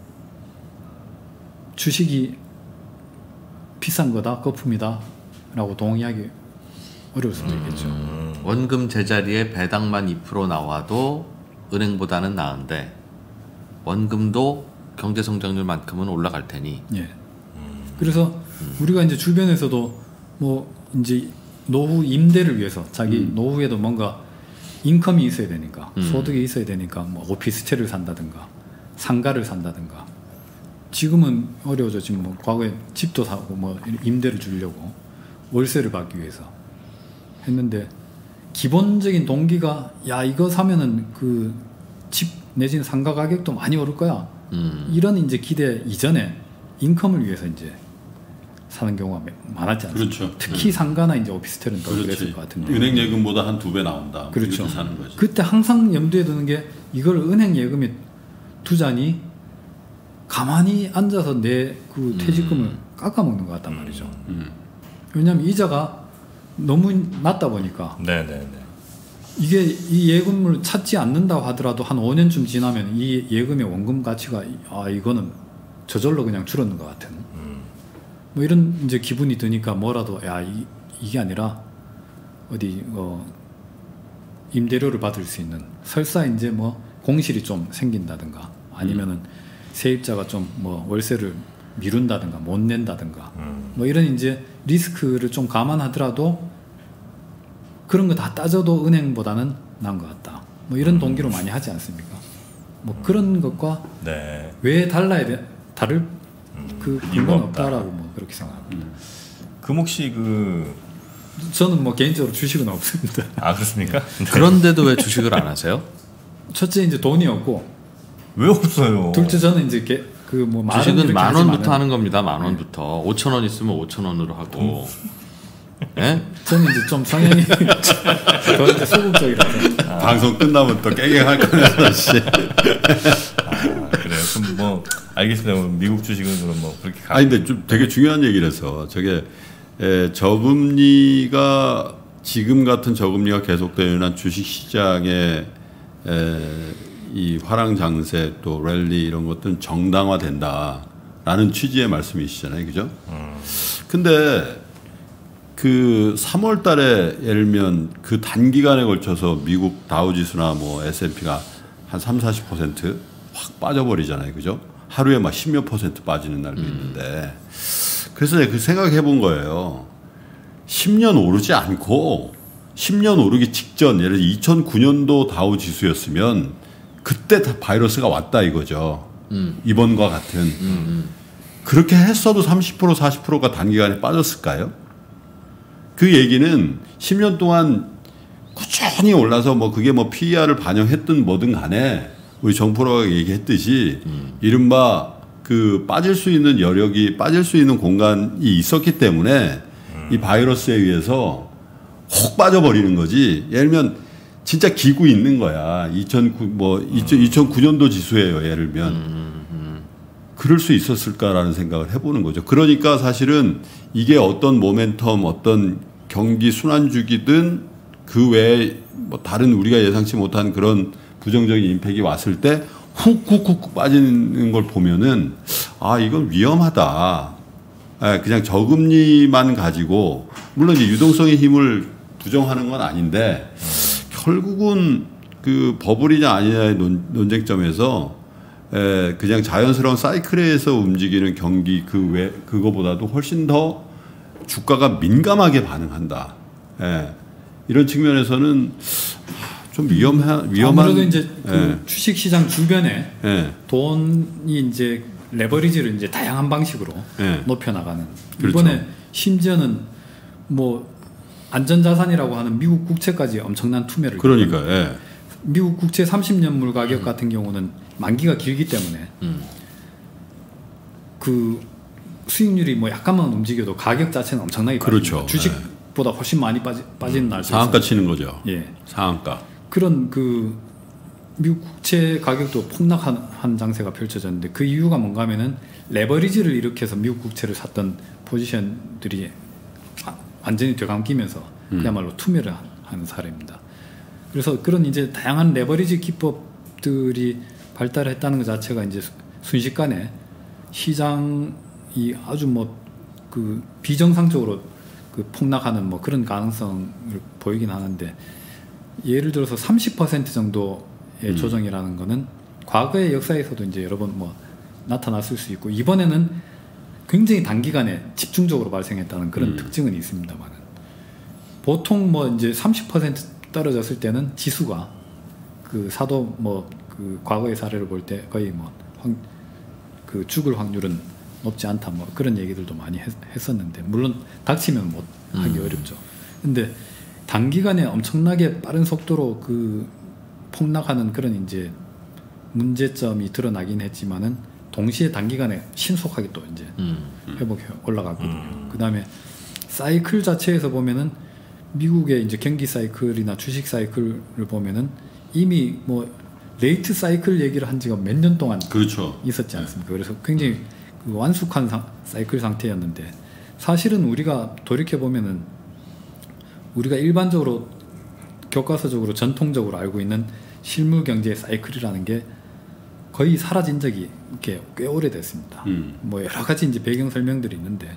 Speaker 1: 주식이 비싼 거다, 거품이다 라고 동의하기 어려울 수도 있겠죠.
Speaker 2: 원금 제자리에 배당만 2% 나와도 은행보다는 나은데 원금도 경제 성장률만큼은 올라갈 테니.
Speaker 1: 예. 그래서 우리가 이제 주변에서도 뭐 이제 노후 임대를 위해서 자기 노후에도 뭔가 인컴이 있어야 되니까 소득이 있어야 되니까 뭐 오피스텔을 산다든가 상가를 산다든가 지금은 어려워졌지만 뭐 과거에 집도 사고 뭐 임대를 주려고 월세를 받기 위해서 했는데 기본적인 동기가 야 이거 사면은 그 집 내지는 상가 가격도 많이 오를 거야 이런 이제 기대 이전에 인컴을 위해서 이제 사는 경우가 많았지 않습니까?
Speaker 4: 그렇죠.
Speaker 1: 특히 상가나 이제 오피스텔은 더
Speaker 4: 그렇지.
Speaker 1: 그랬을 것 같은데.
Speaker 4: 은행 예금보다 한 2배 나온다.
Speaker 1: 그렇죠.
Speaker 4: 이렇게 사는 거지.
Speaker 1: 그때 항상 염두에 두는 게 이걸 은행 예금에 두자니 가만히 앉아서 내 그 퇴직금을 깎아먹는 것 같단 말이죠. 왜냐하면 이자가 너무 낮다 보니까
Speaker 3: 네네네.
Speaker 1: 이게 이 예금을 찾지 않는다고 하더라도 한 5년쯤 지나면 이 예금의 원금 가치가 아 이거는 저절로 그냥 줄었는 것 같은 뭐 이런 이제 기분이 드니까 뭐라도 야 이게 아니라 어디 임대료를 받을 수 있는 설사 이제 뭐 공실이 좀 생긴다든가 아니면은 세입자가 좀 뭐 월세를 미룬다든가 못 낸다든가 뭐 이런 이제 리스크를 좀 감안하더라도 그런 거 다 따져도 은행보다는 나은 것 같다. 뭐 이런 동기로 많이 하지 않습니까? 뭐 그런 것과
Speaker 3: 네.
Speaker 1: 왜 다를 그
Speaker 3: 이유가
Speaker 1: 근거는
Speaker 3: 없다.
Speaker 1: 없다라고 뭐 그렇게 생각합니다.
Speaker 3: 그 혹시
Speaker 1: 저는 뭐 개인적으로 주식은 없습니다.
Speaker 3: 그렇습니까? 네.
Speaker 2: 그런데도 왜 주식을 안 하세요?
Speaker 1: 첫째 이제 돈이 없고
Speaker 3: 왜 없어요?
Speaker 1: 둘째 저는 이제 그뭐
Speaker 2: 주식은 10,000원부터 하는 겁니다. 10,000원부터 5,000원 있으면 5,000원으로 하고. 예?
Speaker 1: 저는 이제 좀 성향이 더 이제 소극적이라서
Speaker 4: 방송 끝나면 또 깨갱할 거면서 씨.
Speaker 3: 그래요. 그럼 뭐 알겠습니다. 그럼 미국 주식은 그럼 뭐 그렇게
Speaker 4: 아니 근데 좀 되게 중요한 얘기를 해서 저게 저금리가 지금 같은 저금리가 계속되는 한 주식 시장에 이 화랑 장세 또 랠리 이런 것들은 정당화된다라는 취지의 말씀이시잖아요, 그죠? 근데 그 3월 달에 예를 들면 그 단기간에 걸쳐서 미국 다우지수나 뭐 S&P가 한 30-40% 확 빠져버리잖아요, 그죠? 하루에 막 10몇 % 빠지는 날도 있는데 그래서 내가 그 생각해 본 거예요. 10년 오르지 않고 10년 오르기 직전 예를 들어 2009년도 다우 지수였으면 그때 다 바이러스가 왔다 이거죠. 이번과 같은. 그렇게 했어도 30% 40%가 단기간에 빠졌을까요? 그 얘기는 10년 동안 꾸준히 올라서 뭐 그게 뭐 PER을 반영했든 뭐든 간에 우리 정프로가 얘기했듯이 이른바 그 빠질 수 있는 여력이 빠질 수 있는 공간이 있었기 때문에 이 바이러스에 의해서 혹 빠져버리는 거지. 예를 들면 진짜 기구 있는 거야. 2009년도 지수예요. 예를 들면. 그럴 수 있었을까라는 생각을 해보는 거죠. 그러니까 사실은 이게 어떤 모멘텀, 어떤 경기 순환주기든 그 외에 뭐 다른 우리가 예상치 못한 그런 부정적인 임팩이 왔을 때 훅훅훅 빠지는 걸 보면은 이건 위험하다. 그냥 저금리만 가지고 물론 이제 유동성의 힘을 부정하는 건 아닌데 결국은 그 버블이냐 아니냐의 논쟁점에서 그냥 자연스러운 사이클에서 움직이는 경기 그거보다도 훨씬 더 주가가 민감하게 반응한다. 예. 이런 측면에서는 좀 위험한.
Speaker 1: 아무래도 이제 그
Speaker 4: 예.
Speaker 1: 주식 시장 주변에
Speaker 4: 예.
Speaker 1: 돈이 이제 레버리지를 이제 다양한 방식으로
Speaker 4: 예.
Speaker 1: 높여 나가는.
Speaker 4: 그렇죠.
Speaker 1: 이번에 심지어는 뭐 안전자산이라고 하는 미국 국채까지 엄청난 투매를.
Speaker 4: 그러니까. 예.
Speaker 1: 미국 국채 30년물 가격 같은 경우는 만기가 길기 때문에 그 수익률이 뭐 약간만 움직여도 가격 자체는 엄청나게
Speaker 4: 그렇죠.
Speaker 1: 빠집니다. 주식보다 훨씬 많이 빠지는 날도
Speaker 4: 상한가
Speaker 1: 있어요.
Speaker 4: 치는 거죠.
Speaker 1: 예.
Speaker 4: 상한가.
Speaker 1: 그런 그 미국 국채 가격도 폭락한 장세가 펼쳐졌는데 그 이유가 뭔가 하면은 레버리지를 일으켜서 미국 국채를 샀던 포지션들이 완전히 되감기면서 그야말로 투매를 하는 사례입니다. 그래서 그런 이제 다양한 레버리지 기법들이 발달했다는 것 자체가 이제 순식간에 시장이 아주 뭐 그 비정상적으로 그 폭락하는 뭐 그런 가능성을 보이긴 하는데 예를 들어서 30% 정도의 조정이라는 거는 과거의 역사에서도 이제 여러 번 뭐 나타났을 수 있고 이번에는 굉장히 단기간에 집중적으로 발생했다는 그런 특징은 있습니다만 보통 뭐 이제 30% 떨어졌을 때는 지수가 그 사도 뭐 그 과거의 사례를 볼 때 거의 뭐 그 죽을 확률은 높지 않다 뭐 그런 얘기들도 많이 했었는데 물론 닥치면 못 하기 어렵죠. 근데 단기간에 엄청나게 빠른 속도로 그 폭락하는 그런 이제 문제점이 드러나긴 했지만은 동시에 단기간에 신속하게 또 이제 회복해 올라갔거든요. 그 다음에 사이클 자체에서 보면은 미국의 이제 경기 사이클이나 주식 사이클을 보면은 이미 뭐 레이트 사이클 얘기를 한 지가 몇 년 동안
Speaker 4: 그렇죠.
Speaker 1: 있었지 않습니까? 그래서 굉장히 그 완숙한 사이클 상태였는데 사실은 우리가 돌이켜 보면은 우리가 일반적으로 교과서적으로 전통적으로 알고 있는 실물 경제의 사이클이라는 게 거의 사라진 적이 이렇게 꽤 오래됐습니다. 뭐 여러 가지 이제 배경 설명들이 있는데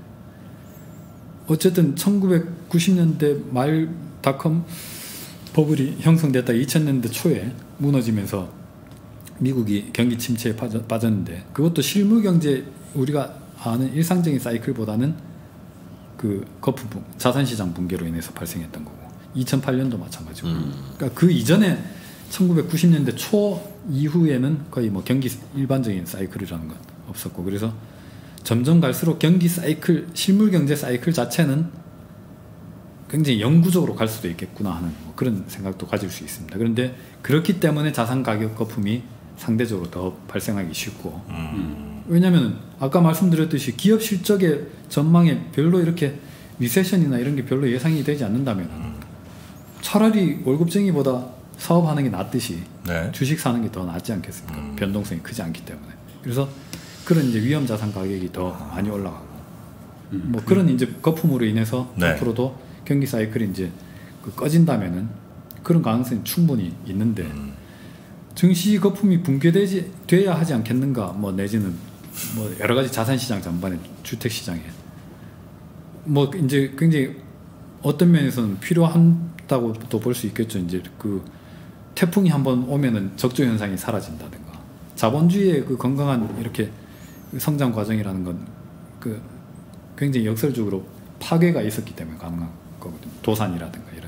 Speaker 1: 어쨌든 1990년대 말 닷컴 버블이 형성됐다 2000년대 초에 무너지면서 미국이 경기 침체에 빠졌는데 그것도 실물 경제 우리가 아는 일상적인 사이클보다는 그 거품 자산시장 붕괴로 인해서 발생했던 거고 2008년도 마찬가지고 그러니까 그 이전에 1990년대 초 이후에는 거의 뭐 경기 일반적인 사이클이라는 건 없었고 그래서 점점 갈수록 경기 사이클 실물 경제 사이클 자체는 굉장히 영구적으로 갈 수도 있겠구나 하는 뭐 그런 생각도 가질 수 있습니다. 그런데 그렇기 때문에 자산 가격 거품이 상대적으로 더 발생하기 쉽고 왜냐하면 아까 말씀드렸듯이 기업 실적의 전망에 별로 이렇게 리세션이나 이런 게 별로 예상이 되지 않는다면 차라리 월급쟁이보다 사업하는 게 낫듯이
Speaker 3: 네.
Speaker 1: 주식 사는 게 더 낫지 않겠습니까? 변동성이 크지 않기 때문에. 그래서 그런 이제 위험 자산 가격이 더 많이 올라가고 뭐 그런 이제 거품으로 인해서
Speaker 3: 네.
Speaker 1: 앞으로도 경기 사이클이 이제 그 꺼진다면은 그런 가능성이 충분히 있는데 증시 거품이 붕괴돼야 하지 않겠는가 뭐 내지는 뭐 여러 가지 자산 시장 전반에 주택 시장에 뭐 이제 굉장히 어떤 면에서는 필요하다고도 볼 수 있겠죠. 이제 그 태풍이 한번 오면은 적조 현상이 사라진다든가 자본주의의 그 건강한 이렇게 성장 과정이라는 건 그 굉장히 역설적으로 파괴가 있었기 때문에 가능한 거거든요. 도산이라든가 이런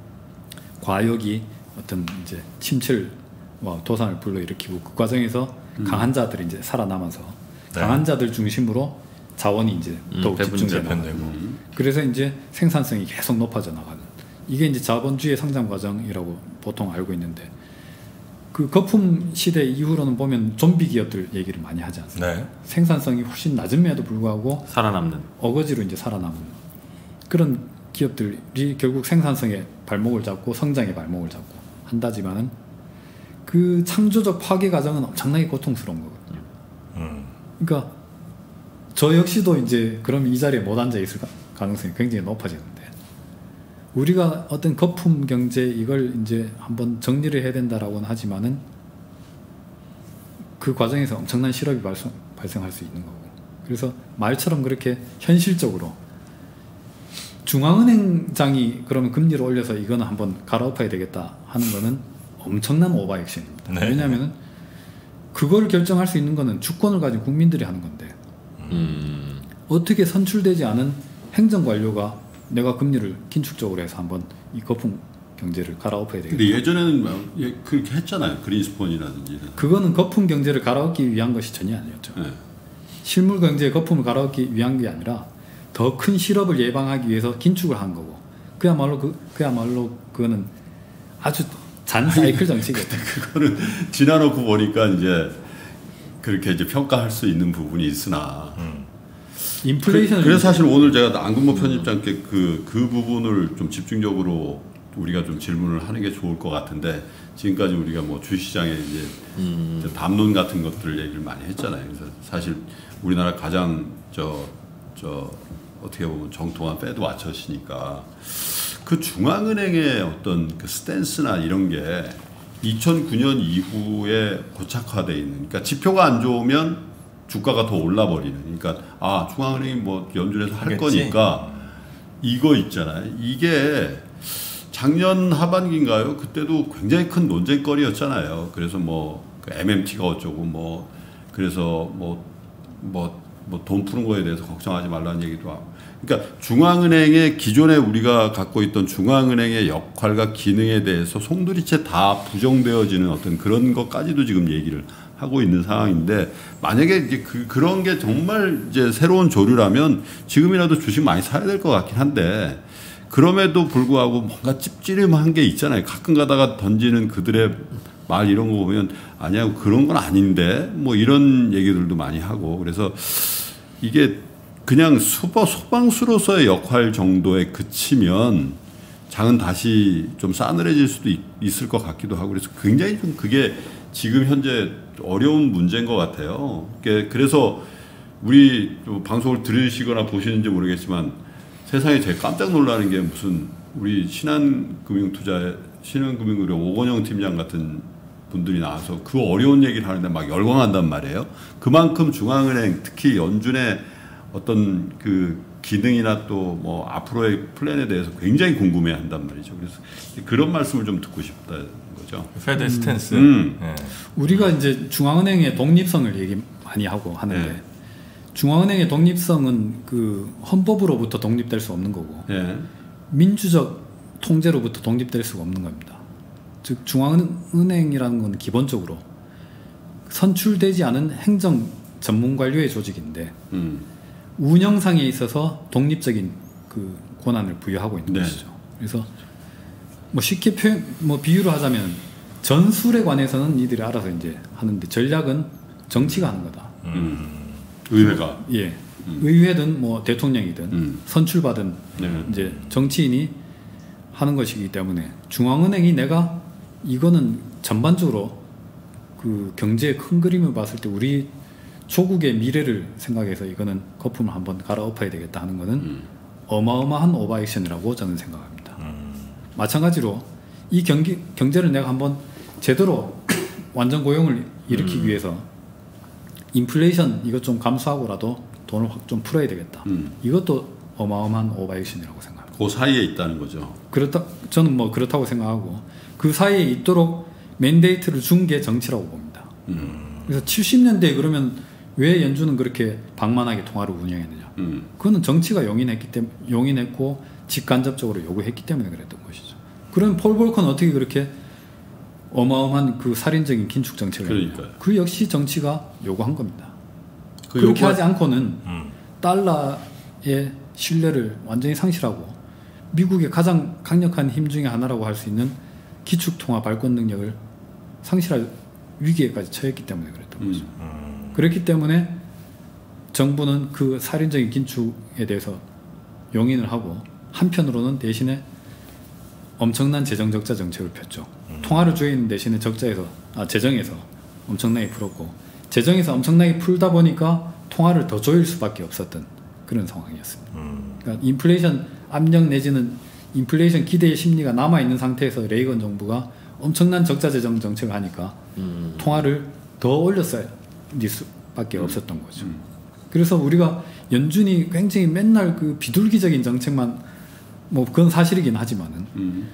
Speaker 1: 과욕이 어떤 이제 침체를 도산을 불러일으키고 그 과정에서 강한 자들이 이제 살아남아서
Speaker 3: 네.
Speaker 1: 강한 자들 중심으로 자원이 이제 더욱 집중되고 그래서 이제 생산성이 계속 높아져 나가는 이게 이제 자본주의 성장 과정이라고 보통 알고 있는데 그 거품 시대 이후로는 보면 좀비 기업들 얘기를 많이 하지 않습니까?
Speaker 3: 네.
Speaker 1: 생산성이 훨씬 낮음에도 불구하고
Speaker 2: 살아남는
Speaker 1: 어거지로 이제 살아남은 그런 기업들이 결국 생산성의 발목을 잡고 성장의 발목을 잡고 한다지만은 그 창조적 파괴 과정은 엄청나게 고통스러운 거거든요. 그러니까 저 역시도 이제 그럼 이 자리에 못 앉아 있을 가능성이 굉장히 높아지는데 우리가 어떤 거품 경제 이걸 이제 한번 정리를 해야 된다라고는 하지만은 그 과정에서 엄청난 실업이 발생할 수 있는 거고 그래서 말처럼 그렇게 현실적으로 중앙은행장이 그러면 금리를 올려서 이거는 한번 갈아엎어야 되겠다 하는 거는 엄청난 오버액션입니다.
Speaker 3: 네.
Speaker 1: 왜냐하면 그걸 결정할 수 있는 거는 주권을 가진 국민들이 하는 건데 어떻게 선출되지 않은 행정 관료가 내가 금리를 긴축적으로 해서 한번 이 거품 경제를 갈아엎어야 되겠다.
Speaker 4: 근데 예전에는 그렇게 했잖아요. 그린스폰이라든지.
Speaker 1: 그거는 거품 경제를 갈아엎기 위한 것이 전혀 아니었죠.
Speaker 4: 네.
Speaker 1: 실물 경제의 거품을 갈아엎기 위한 게 아니라 더 큰 실업을 예방하기 위해서 긴축을 한 거고, 그야말로 그거는 아주 잔 사이클 정책이었죠.
Speaker 4: 그거는 지나놓고 보니까 이제 그렇게 이제 평가할 수 있는 부분이 있으나.
Speaker 1: 인플레이션을
Speaker 4: 그래서 사실 오늘 제가 안근모 편집장께 그 부분을 좀 집중적으로 우리가 좀 질문을 하는 게 좋을 것 같은데, 지금까지 우리가 뭐 주시장의 이제 담론 같은 것들 얘기를 많이 했잖아요. 그래서 사실 우리나라 가장 어떻게 보면 정통한 페드 와처시니까 그 중앙은행의 어떤 그 스탠스나 이런 게 2009년 이후에 고착화되어 있는, 그러니까 지표가 안 좋으면 주가가 더 올라버리는, 그러니까 중앙은행이 뭐 연준에서 할 거니까 이거 있잖아요. 이게 작년 하반기인가요? 그때도 굉장히 큰 논쟁거리였잖아요. 그래서 뭐 그 MMT가 어쩌고 뭐 그래서 돈 푸는 거에 대해서 걱정하지 말라는 얘기도 하고. 그러니까 중앙은행의 기존에 우리가 갖고 있던 중앙은행의 역할과 기능에 대해서 송두리째 다 부정되어지는 어떤 그런 것까지도 지금 얘기를 하고 있는 상황인데, 만약에 이제 그런 게 정말 이제 새로운 조류라면 지금이라도 주식 많이 사야 될 것 같긴 한데, 그럼에도 불구하고 뭔가 찝찝한 게 있잖아요. 가끔 가다가 던지는 그들의 말 이런 거 보면 아니야 그런 건 아닌데 뭐 이런 얘기들도 많이 하고, 그래서 이게 그냥 소방수로서의 역할 정도에 그치면 장은 다시 좀 싸늘해질 수도 있을 것 같기도 하고, 그래서 굉장히 좀 그게 지금 현재 어려운 문제인 것 같아요. 그래서 우리 방송을 들으시거나 보시는지 모르겠지만 세상에 제일 깜짝 놀라는 게 무슨 우리 신한금융투자의 신한금융그룹 오건영 팀장 같은 분들이 나와서 그 어려운 얘기를 하는데 막 열광한단 말이에요. 그만큼 중앙은행 특히 연준의 어떤 그 기능이나 또 뭐 앞으로의 플랜에 대해서 굉장히 궁금해한단 말이죠. 그래서 그런 말씀을 좀 듣고 싶다는 거죠.
Speaker 3: 페드 스탠스.
Speaker 2: 네.
Speaker 1: 우리가 이제 중앙은행의 독립성을 얘기 많이 하고 하는데,
Speaker 4: 네.
Speaker 1: 중앙은행의 독립성은 그 헌법으로부터 독립될 수 없는 거고,
Speaker 4: 네.
Speaker 1: 민주적 통제로부터 독립될 수가 없는 겁니다. 즉 중앙은행이라는 건 기본적으로 선출되지 않은 행정 전문 관료의 조직인데 운영상에 있어서 독립적인 그 권한을 부여하고 있는 것이죠. 그래서 뭐 쉽게 비유를 하자면 전술에 관해서는 이들이 알아서 이제 하는데 전략은 정치가 하는 거다.
Speaker 4: 의회가.
Speaker 1: 예. 의회든 뭐 대통령이든 선출받은 이제 정치인이 하는 것이기 때문에 중앙은행이 내가 이거는 전반적으로 그 경제의 큰 그림을 봤을 때 우리 조국의 미래를 생각해서 이거는 거품을 한번 갈아엎어야 되겠다 하는 거는 어마어마한 오버액션이라고 저는 생각합니다. 마찬가지로 이 경제를 내가 한번 제대로 완전 고용을 일으키기 위해서 인플레이션 이것 좀 감수하고라도 돈을 확 좀 풀어야 되겠다. 이것도 어마어마한 오버액션이라고 생각합니다.
Speaker 4: 그 사이에 있다는 거죠.
Speaker 1: 저는 뭐 그렇다고 생각하고 그 사이에 있도록 맨데이트를 준 게 정치라고 봅니다. 그래서 70년대에 그러면 왜 연준은 그렇게 방만하게 통화를 운영했느냐? 그거는 정치가 용인했고 직간접적으로 요구했기 때문에 그랬던 것이죠. 그럼 폴 볼커는 어떻게 그렇게 어마어마한 그 살인적인 긴축 정책을 했냐? 그 역시 정치가 요구한 겁니다. 그렇게 하지 않고는 달러의 신뢰를 완전히 상실하고 미국의 가장 강력한 힘 중에 하나라고 할 수 있는 기축통화 발권 능력을 상실할 위기에까지 처했기 때문에 그랬던 거죠. 그렇기 때문에 정부는 그 살인적인 긴축에 대해서 용인을 하고 한편으로는 대신에 엄청난 재정적자 정책을 폈죠. 통화를 줄이는 대신에 재정에서 엄청나게 풀었고 재정에서 엄청나게 풀다 보니까 통화를 더 조일 수밖에 없었던 그런 상황이었습니다. 그러니까 인플레이션 압력 내지는 인플레이션 기대의 심리가 남아있는 상태에서 레이건 정부가 엄청난 적자 재정 정책을 하니까 통화를 더 올렸어야 될 수밖에 없었던 거죠. 그래서 우리가 연준이 굉장히 맨날 그 비둘기적인 정책만 뭐 그건 사실이긴 하지만은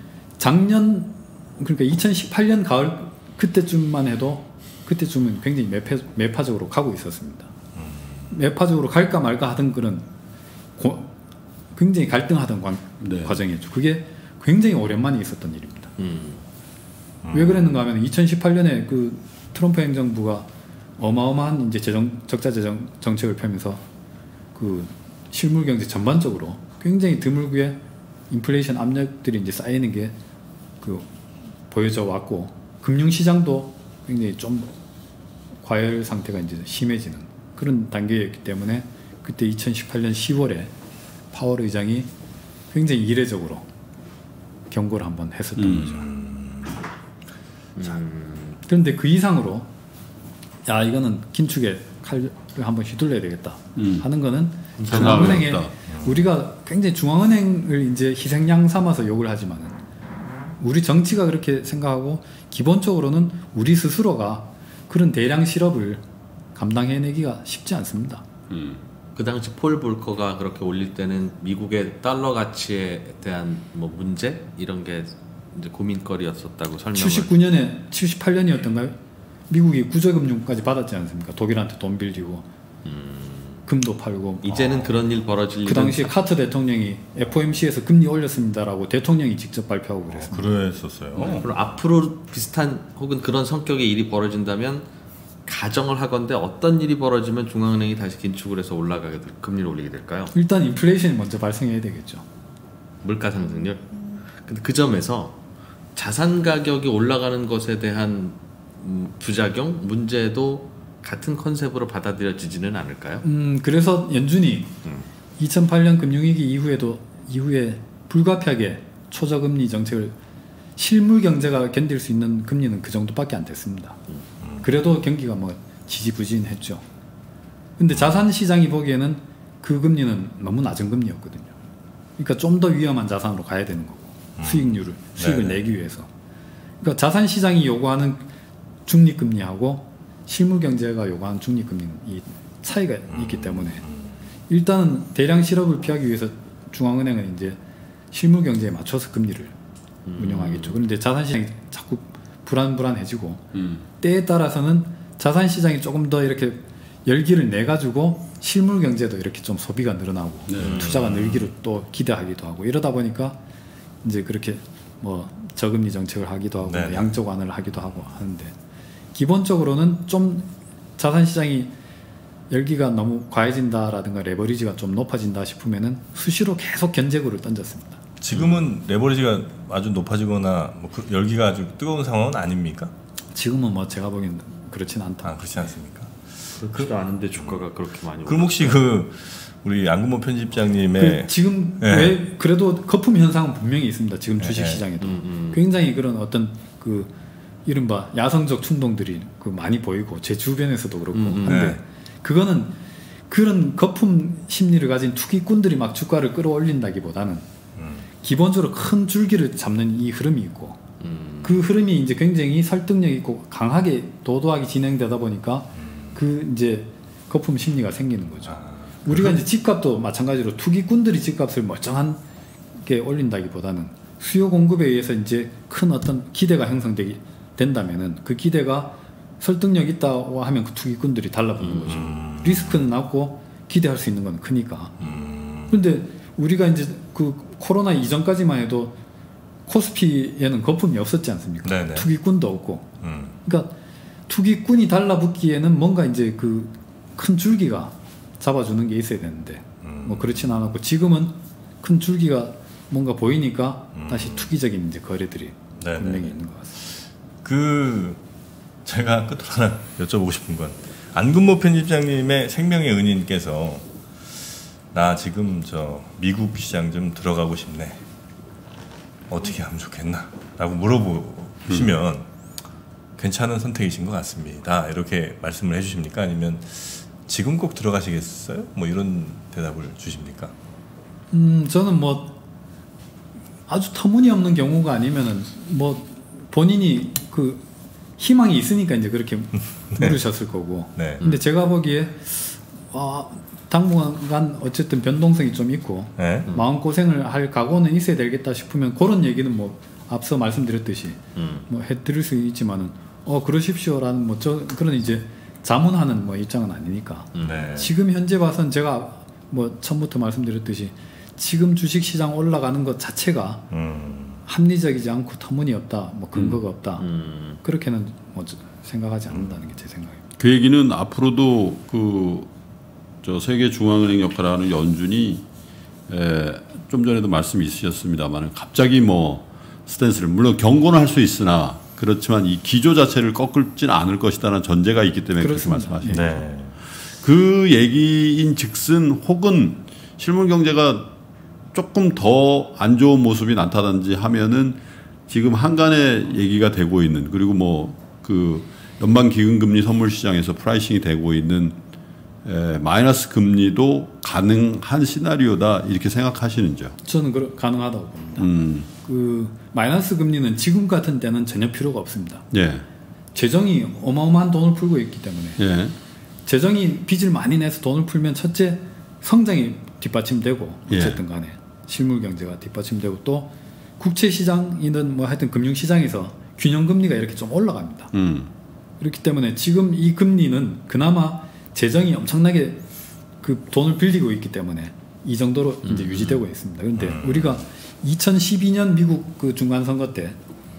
Speaker 1: 작년 그러니까 2018년 가을 그때쯤만 해도 그때쯤은 굉장히 매파적으로 가고 있었습니다. 매파적으로 갈까 말까 하던 그런 굉장히 갈등하던
Speaker 4: 네.
Speaker 1: 과정이었죠. 그게 굉장히 오랜만에 있었던 일입니다. 왜 그랬는가 하면 2018년에 그 트럼프 행정부가 어마어마한 이제 적자 재정 정책을 펴면서 그 실물 경제 전반적으로 굉장히 드물게 인플레이션 압력들이 이제 쌓이는 게 그 보여져 왔고, 금융 시장도 굉장히 좀 과열 상태가 이제 심해지는 그런 단계였기 때문에 그때 2018년 10월에 파월 의장이 굉장히 이례적으로 경고를 한번 했었던 거죠. 그런데 그 이상으로 야 이거는 긴축에 칼을 한번 휘둘러야 되겠다 하는 거는 중앙은행에 우리가 굉장히 중앙은행을 이제 희생양 삼아서 욕을 하지만은 우리 정치가 그렇게 생각하고 기본적으로는 우리 스스로가 그런 대량 실업을 감당해내기가 쉽지 않습니다.
Speaker 2: 그 당시 폴 볼커가 그렇게 올릴 때는 미국의 달러 가치에 대한 뭐 문제 이런 게 이제 고민거리였었다고 설명을.
Speaker 1: 79년에 78년이었던가요? 미국이 구제금융까지 받았지 않습니까? 독일한테 돈 빌리고 금도 팔고.
Speaker 2: 이제는 그런 일 벌어질
Speaker 1: 그 당시에 카터 대통령이 FOMC에서 금리 올렸습니다라고 대통령이 직접 발표하고 그랬습니다.
Speaker 3: 그랬었어요.
Speaker 2: 그럼 앞으로 비슷한 혹은 그런 성격의 일이 벌어진다면 가정을 하건대 어떤 일이 벌어지면 중앙은행이 다시 긴축을 해서 금리를 올리게 될까요?
Speaker 1: 일단 인플레이션이 먼저 발생해야 되겠죠.
Speaker 2: 물가 상승률. 근데 그 점에서 자산 가격이 올라가는 것에 대한 부작용, 문제도 같은 컨셉으로 받아들여지지는 않을까요?
Speaker 1: 그래서 연준이 2008년 금융위기 이후에 불가피하게 초저금리 정책을 실물 경제가 견딜 수 있는 금리는 그 정도밖에 안 됐습니다. 그래도 경기가 뭐 지지부진했죠. 근데 자산 시장이 보기에는 그 금리는 너무 낮은 금리였거든요. 그러니까 좀 더 위험한 자산으로 가야 되는 거고 수익을 내기 위해서. 그러니까 자산 시장이 요구하는 중립금리하고 실물 경제가 요구하는 중립금리는 이 차이가 있기 때문에 일단은 대량 실업을 피하기 위해서 중앙은행은 이제 실물 경제에 맞춰서 금리를 운영하겠죠. 그런데 자산 시장이 자꾸 불안해지고 때에 따라서는 자산 시장이 조금 더 이렇게 열기를 내 가지고 실물 경제도 이렇게 좀 소비가 늘어나고 투자가 늘기를 또 기대하기도 하고 이러다 보니까 이제 그렇게 뭐 저금리 정책을 하기도 하고 양적 완화를 하기도 하고 하는데 기본적으로는 좀 자산 시장이 열기가 너무 과해진다라든가 레버리지가 좀 높아진다 싶으면은 수시로 계속 견제구를 던졌습니다.
Speaker 3: 지금은 레버리지가 아주 높아지거나 뭐 열기가 아주 뜨거운 상황은 아닙니까?
Speaker 1: 지금은 뭐 제가 보기엔 그렇진 않다.
Speaker 3: 그렇지 않습니까?
Speaker 2: 그렇지도 않은데 주가가 그렇게 많이.
Speaker 3: 그럼 혹시 우리 안근모 편집장님의
Speaker 1: 지금 왜 그래도 거품 현상은 분명히 있습니다. 지금 주식 시장에도 굉장히 그런 어떤 그 이른바 야성적 충동들이 많이 보이고 제 주변에서도 그렇고 한데 그거는 그런 거품 심리를 가진 투기꾼들이 막 주가를 끌어올린다기보다는 기본적으로 큰 줄기를 잡는 이 흐름이 있고 그 흐름이 이제 굉장히 설득력 있고 강하게 도도하게 진행되다 보니까 그 이제 거품 심리가 생기는 거죠. 우리가 이제 집값도 마찬가지로 투기꾼들이 집값을 멀쩡하게 올린다기보다는 수요 공급에 의해서 이제 큰 어떤 기대가 형성되기 된다면은 그 기대가 설득력 있다고 하면 그 투기꾼들이 달라붙는 거죠. 리스크는 낮고 기대할 수 있는 건 크니까. 그런데 우리가 이제 그 코로나 이전까지만 해도 코스피에는 거품이 없었지 않습니까?
Speaker 3: 네네.
Speaker 1: 투기꾼도 없고. 그러니까 투기꾼이 달라붙기에는 뭔가 이제 그 큰 줄기가 잡아주는 게 있어야 되는데 뭐 그렇진 않았고 지금은 큰 줄기가 뭔가 보이니까 다시 투기적인 이제 거래들이 분명히 있는 것 같습니다.
Speaker 3: 제가 끝으로 하나 여쭤보고 싶은 건 안근모 편집장님의 생명의 은인께서 나 지금 미국 시장 좀 들어가고 싶네. 어떻게 하면 좋겠나? 라고 물어보시면 괜찮은 선택이신 것 같습니다. 이렇게 말씀을 해주십니까? 아니면 지금 꼭 들어가시겠어요? 뭐 이런 대답을 주십니까?
Speaker 1: 저는 뭐 아주 터무니없는 경우가 아니면은 뭐 본인이 그 희망이 있으니까 이제 그렇게 물으셨을 거고. 근데 제가 보기에 당분간 어쨌든 변동성이 좀 있고 마음고생을 할 각오는 있어야 되겠다 싶으면 그런 얘기는 뭐 앞서 말씀드렸듯이 뭐 해드릴 수 있지만은 그러십시오라는 뭐 그런 이제 자문하는 뭐 입장은 아니니까 지금 현재 봐선 제가 뭐 처음부터 말씀드렸듯이 지금 주식시장 올라가는 것 자체가 합리적이지 않고 터무니없다, 뭐 근거가 없다. 그렇게는 뭐 생각하지 않는다는 게 제 생각입니다.
Speaker 4: 그 얘기는 앞으로도 저 세계 중앙은행 역할을 하는 연준이 좀 전에도 말씀이 있으셨습니다만 갑자기 뭐 스탠스를 물론 경고는 할 수 있으나 그렇지만 이 기조 자체를 꺾을지는 않을 것이다라는 전제가 있기 때문에 그렇게 말씀하시는 거죠.
Speaker 3: 네.
Speaker 4: 그 얘기인 즉슨 혹은 실물 경제가 조금 더 안 좋은 모습이 나타난지 하면은 지금 한간에 얘기가 되고 있는 그리고 뭐 그 연방 기금금리 선물 시장에서 프라이싱이 되고 있는 마이너스 금리도 가능한 시나리오다 이렇게 생각하시는지요?
Speaker 1: 저는 가능하다고 봅니다. 그 마이너스 금리는 지금 같은 때는 전혀 필요가 없습니다.
Speaker 4: 예.
Speaker 1: 재정이 어마어마한 돈을 풀고 있기 때문에
Speaker 4: 예.
Speaker 1: 재정이 빚을 많이 내서 돈을 풀면 첫째 성장이 뒷받침되고 어쨌든 간에 실물 경제가 뒷받침되고 또 국채 시장이든 뭐 하여튼 금융 시장에서 균형 금리가 이렇게 좀 올라갑니다. 그렇기 때문에 지금 이 금리는 그나마 재정이 엄청나게 그 돈을 빌리고 있기 때문에 이 정도로 이제 유지되고 있습니다. 그런데 우리가 2012년 미국 그 중간 선거 때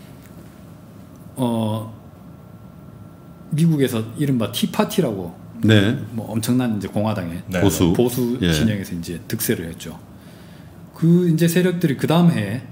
Speaker 1: 미국에서 이른바 티파티라고
Speaker 4: 네.
Speaker 1: 뭐 엄청난 이제 공화당의
Speaker 3: 네.
Speaker 1: 보수
Speaker 4: 예.
Speaker 1: 진영에서 이제 득세를 했죠. 그 이제 세력들이 그 다음 해에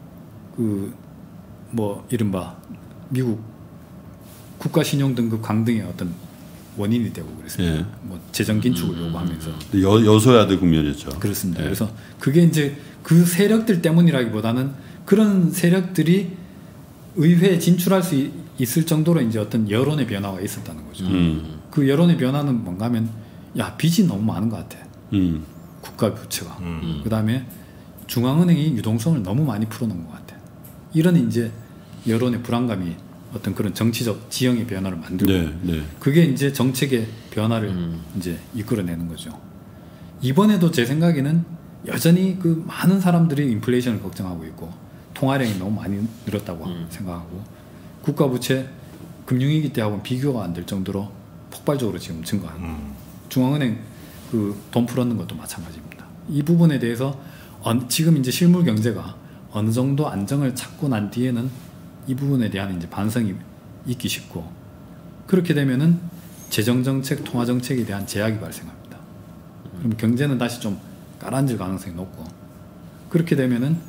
Speaker 1: 그 뭐 이른바 미국 국가 신용 등급 강등의 어떤 원인이 되고 그랬습니다.
Speaker 4: 예.
Speaker 1: 뭐 재정 긴축을 요구하면서
Speaker 4: 여소야대 국면이었죠.
Speaker 1: 그렇습니다.
Speaker 4: 예.
Speaker 1: 그래서 그게 이제 그 세력들 때문이라기보다는 그런 세력들이 의회에 진출할 수 있을 정도로 이제 어떤 여론의 변화가 있었다는 거죠. 그 여론의 변화는 뭔가 하면 야 빚이 너무 많은 것 같아. 국가 부채가. 그 다음에 중앙은행이 유동성을 너무 많이 풀어놓은 것 같아. 이런 이제 여론의 불안감이 어떤 그런 정치적 지형의 변화를 만들고
Speaker 4: 네, 네.
Speaker 1: 그게 이제 정책의 변화를 이제 이끌어내는 거죠. 이번에도 제 생각에는 여전히 그 많은 사람들이 인플레이션을 걱정하고 있고 통화량이 너무 많이 늘었다고 생각하고 국가 부채 금융위기 때하고는 비교가 안 될 정도로 폭발적으로 지금 증가하고 중앙은행 그 돈 풀었는 것도 마찬가지입니다. 이 부분에 대해서 지금 이제 실물 경제가 어느 정도 안정을 찾고 난 뒤에는 이 부분에 대한 이제 반성이 있기 쉽고 그렇게 되면은 재정정책, 통화정책에 대한 제약이 발생합니다. 그럼 경제는 다시 좀 가라앉을 가능성이 높고 그렇게 되면은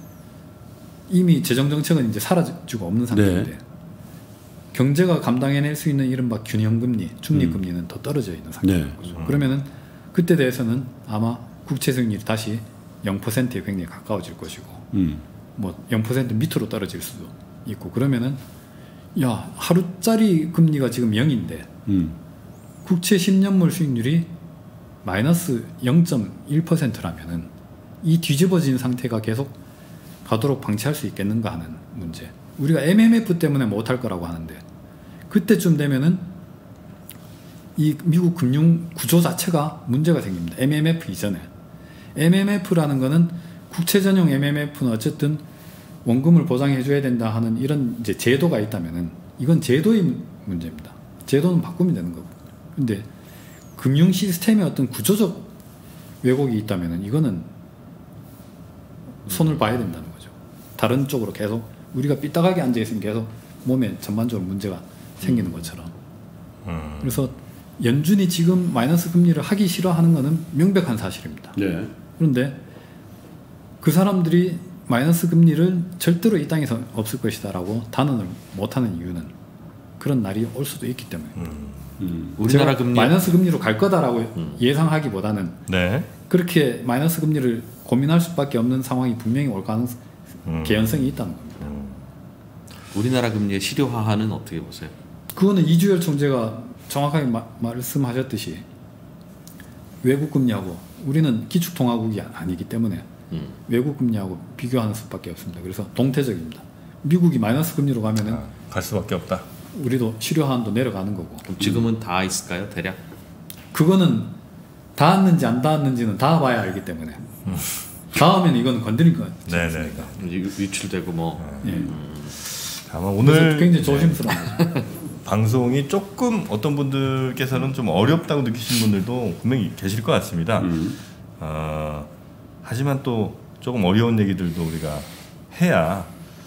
Speaker 1: 이미 재정정책은 이제 사라지고 없는 상태인데
Speaker 4: 네.
Speaker 1: 경제가 감당해낼 수 있는 이른바 균형금리, 중립금리는 더 떨어져 있는 상태인
Speaker 4: 네.
Speaker 1: 거죠. 그러면은 그때 대해서는 아마 국채 수익률이 다시 0%에 굉장히 가까워질 것이고 뭐 0% 밑으로 떨어질 수도 있고 그러면은 야 하루짜리 금리가 지금 0인데 국채 10년물 수익률이 마이너스 0.1%라면은 이 뒤집어진 상태가 계속 가도록 방치할 수 있겠는가 하는 문제. 우리가 MMF 때문에 못할 거라고 하는데 그때쯤 되면은 이 미국 금융 구조 자체가 문제가 생깁니다. MMF 이전에. MMF라는 거는 국채 전용 MMF는 어쨌든 원금을 보장해 줘야 된다 하는 이런 이제 제도가 있다면은 이건 제도의 문제입니다. 제도는 바꾸면 되는 거고. 근데 금융 시스템의 어떤 구조적 왜곡이 있다면은 이거는 손을 봐야 된다는 거죠. 다른 쪽으로 계속 우리가 삐딱하게 앉아 있으면 계속 몸에 전반적으로 문제가 생기는 것처럼. 그래서 연준이 지금 마이너스 금리를 하기 싫어하는 것은 명백한 사실입니다.
Speaker 4: 네.
Speaker 1: 그런데 그 사람들이 마이너스 금리를 절대로 이 땅에서 없을 것이다라고 단언을 못하는 이유는 그런 날이 올 수도 있기 때문에.
Speaker 2: 우리나라 금리
Speaker 1: 마이너스 금리로 갈 거다라고 예상하기보다는
Speaker 3: 네.
Speaker 1: 그렇게 마이너스 금리를 고민할 수밖에 없는 상황이 분명히 올 가능성, 개연성이 있다는 겁니다.
Speaker 2: 우리나라 금리의 실효화는 어떻게 보세요?
Speaker 1: 그거는 이주열 총재가 정확하게 말씀하셨듯이 외국 금리하고 우리는 기축통화국이 아니기 때문에 외국 금리하고 비교하는 수밖에 없습니다. 그래서 동태적입니다. 미국이 마이너스 금리로 가면은
Speaker 3: 갈 수밖에 없다.
Speaker 1: 우리도 실효화한도 내려가는 거고.
Speaker 2: 그럼 지금은 다 있을까요, 대략?
Speaker 1: 그거는 닿았는지 안 닿았는지는 다 봐야 알기 때문에. 닿으면 이건 건드릴 거
Speaker 3: 네네.
Speaker 2: 유출되고 뭐.
Speaker 1: 예.
Speaker 3: 아마
Speaker 1: 그래서
Speaker 3: 오늘
Speaker 1: 굉장히 조심스러운 거죠.
Speaker 3: 방송이 조금 어떤 분들께서는 좀 어렵다고 느끼시는 분들도 분명히 계실 것 같습니다. 하지만 또 조금 어려운 얘기들도 우리가 해야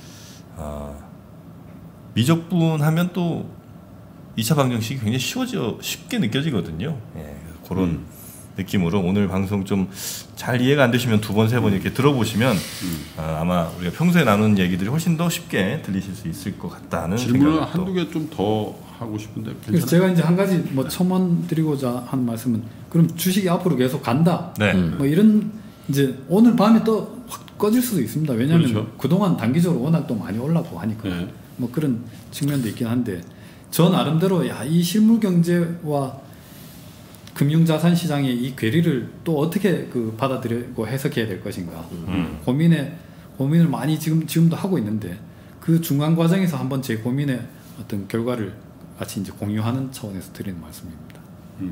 Speaker 3: 미적분 하면 또 2차 방정식이 굉장히 쉽게 느껴지거든요. 예, 그런 느낌으로 오늘 방송 좀 잘 이해가 안 되시면 2번, 3번 이렇게 들어보시면 아마 우리가 평소에 나누는 얘기들이 훨씬 더 쉽게 들리실 수 있을 것 같다는
Speaker 4: 질문을
Speaker 3: 생각이
Speaker 4: 한두 개 좀 더 하고 싶은데
Speaker 1: 그래서
Speaker 4: 괜찮아요?
Speaker 1: 제가 이제 한 가지 뭐 첨언 드리고자 하는 말씀은 그럼 주식이 앞으로 계속 간다.
Speaker 3: 네.
Speaker 1: 뭐 이런 이제 오늘 밤에 또 확 꺼질 수도 있습니다. 왜냐하면
Speaker 4: 그렇죠.
Speaker 1: 그동안 단기적으로 워낙 또 많이 올랐고 하니까
Speaker 4: 네.
Speaker 1: 뭐 그런 측면도 있긴 한데 저 나름대로 이 실물 경제와 금융자산 시장의 이 괴리를 또 어떻게 받아들이고 해석해야 될 것인가 고민을 많이 지금도 하고 있는데 그 중간 과정에서 한번 제 고민의 어떤 결과를 같이 이제 공유하는 차원에서 드리는 말씀입니다.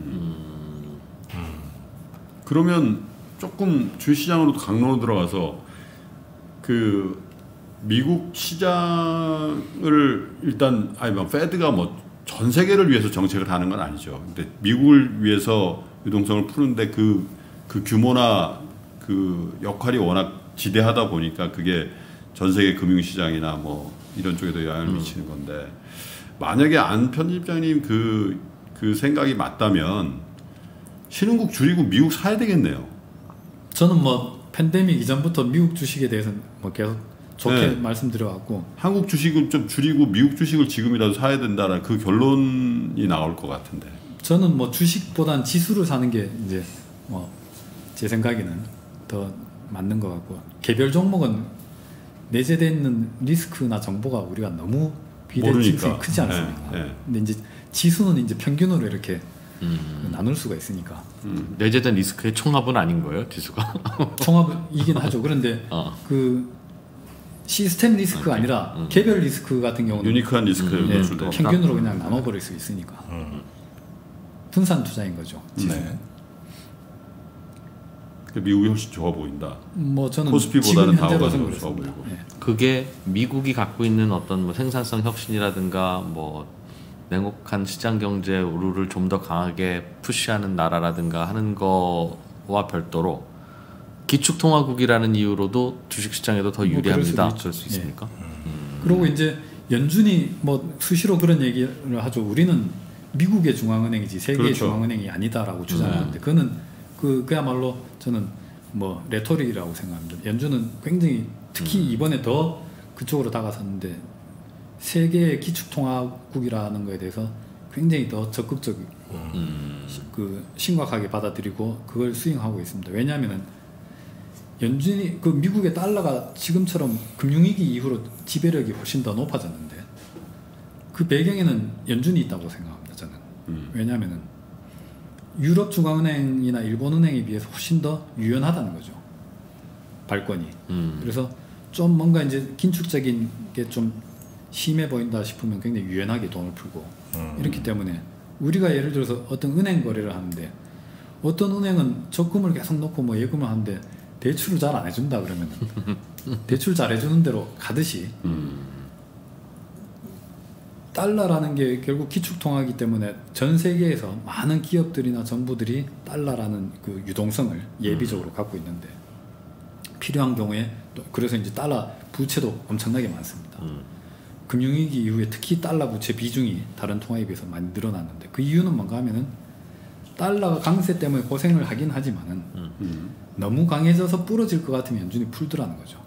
Speaker 4: 그러면 조금 주시장으로 강론으로 들어가서 그 미국 시장을 일단 페드가 뭐 전 세계를 위해서 정책을 하는 건 아니죠. 근데 미국을 위해서 유동성을 푸는데 그 규모나 그 역할이 워낙 지대하다 보니까 그게 전 세계 금융시장이나 뭐 이런 쪽에도 영향을 미치는 건데 만약에 안 편집장님 그 생각이 맞다면 신흥국 줄이고 미국 사야 되겠네요.
Speaker 1: 저는 뭐 팬데믹 이전부터 미국 주식에 대해서는 뭐 계속 좋게
Speaker 4: 네.
Speaker 1: 말씀드려왔고
Speaker 4: 한국 주식을 좀 줄이고 미국 주식을 지금이라도 사야 된다는 그 결론이 나올 것 같은데.
Speaker 1: 저는 뭐 주식보단 지수를 사는 게 이제 뭐 제 생각에는 더 맞는 것 같고 개별 종목은 내재되어 있는 리스크나 정보가 우리가 너무 비대칭성이 크지 않습니까?
Speaker 4: 네, 네.
Speaker 1: 근데 이제 지수는 이제 평균으로 이렇게 나눌 수가 있으니까
Speaker 2: 내재된 리스크의 총합은 아닌 거예요, 지수가?
Speaker 1: 총합이긴 하죠. 그런데 그 시스템 리스크가 아니라 개별 리스크 같은 경우는
Speaker 4: 유니크한 리스크를
Speaker 1: 네,
Speaker 4: 노출되니까.
Speaker 1: 평균으로 그냥 나눠버릴 수 있으니까 분산 투자인 거죠.
Speaker 3: 네.
Speaker 4: 미국이 훨씬 좋아 보인다.
Speaker 1: 뭐 저는
Speaker 4: 코스피보다는
Speaker 1: 지금 현재로서는
Speaker 4: 다우가 좋아
Speaker 1: 그렇습니다.
Speaker 4: 보이고.
Speaker 1: 네.
Speaker 2: 그게 미국이 갖고 있는 어떤 뭐 생산성 혁신이라든가 뭐 냉혹한 시장 경제 우르를 좀 더 강하게 푸시하는 나라라든가 하는 거와 별도로 기축통화국이라는 이유로도 주식시장에도 더
Speaker 1: 뭐
Speaker 2: 유리합니다.
Speaker 1: 그럴 수도
Speaker 2: 그럴 수
Speaker 1: 있죠.
Speaker 2: 있습니까?
Speaker 1: 그리고 이제 연준이 뭐 수시로 그런 얘기를 하죠. 우리는 미국의 중앙은행이지 세계의
Speaker 4: 그렇죠.
Speaker 1: 중앙은행이 아니다라고 주장하는데 그거는 그야말로 저는 뭐 레토릭이라고 생각합니다. 연준은 굉장히 특히 이번에 더 그쪽으로 다가섰는데 세계의 기축통화국이라는 거에 대해서 굉장히 더 적극적이고 심각하게 받아들이고 그걸 수행하고 있습니다. 왜냐하면은 연준이 그 미국의 달러가 지금처럼 금융위기 이후로 지배력이 훨씬 더 높아졌는데 그 배경에는 연준이 있다고 생각합니다. 저는 왜냐하면은 유럽 중앙은행이나 일본은행에 비해서 훨씬 더 유연하다는 거죠. 발권이. 그래서 좀 뭔가 이제 긴축적인 게 좀 심해 보인다 싶으면 굉장히 유연하게 돈을 풀고 이렇기 때문에 우리가 예를 들어서 어떤 은행 거래를 하는데 어떤 은행은 적금을 계속 넣고 뭐 예금을 하는데 대출을 잘 안 해준다 그러면 대출 잘 해주는 대로 가듯이 달러라는 게 결국 기축통화이기 때문에 전 세계에서 많은 기업들이나 정부들이 달러라는 그 유동성을 예비적으로 갖고 있는데 필요한 경우에 또 그래서 이제 달러 부채도 엄청나게 많습니다. 금융위기 이후에 특히 달러 부채 비중이 다른 통화에 비해서 많이 늘어났는데 그 이유는 뭔가 하면은 달러가 강세 때문에 고생을 하긴 하지만은 너무 강해져서 부러질 것 같으면 연준이 풀더라는 거죠.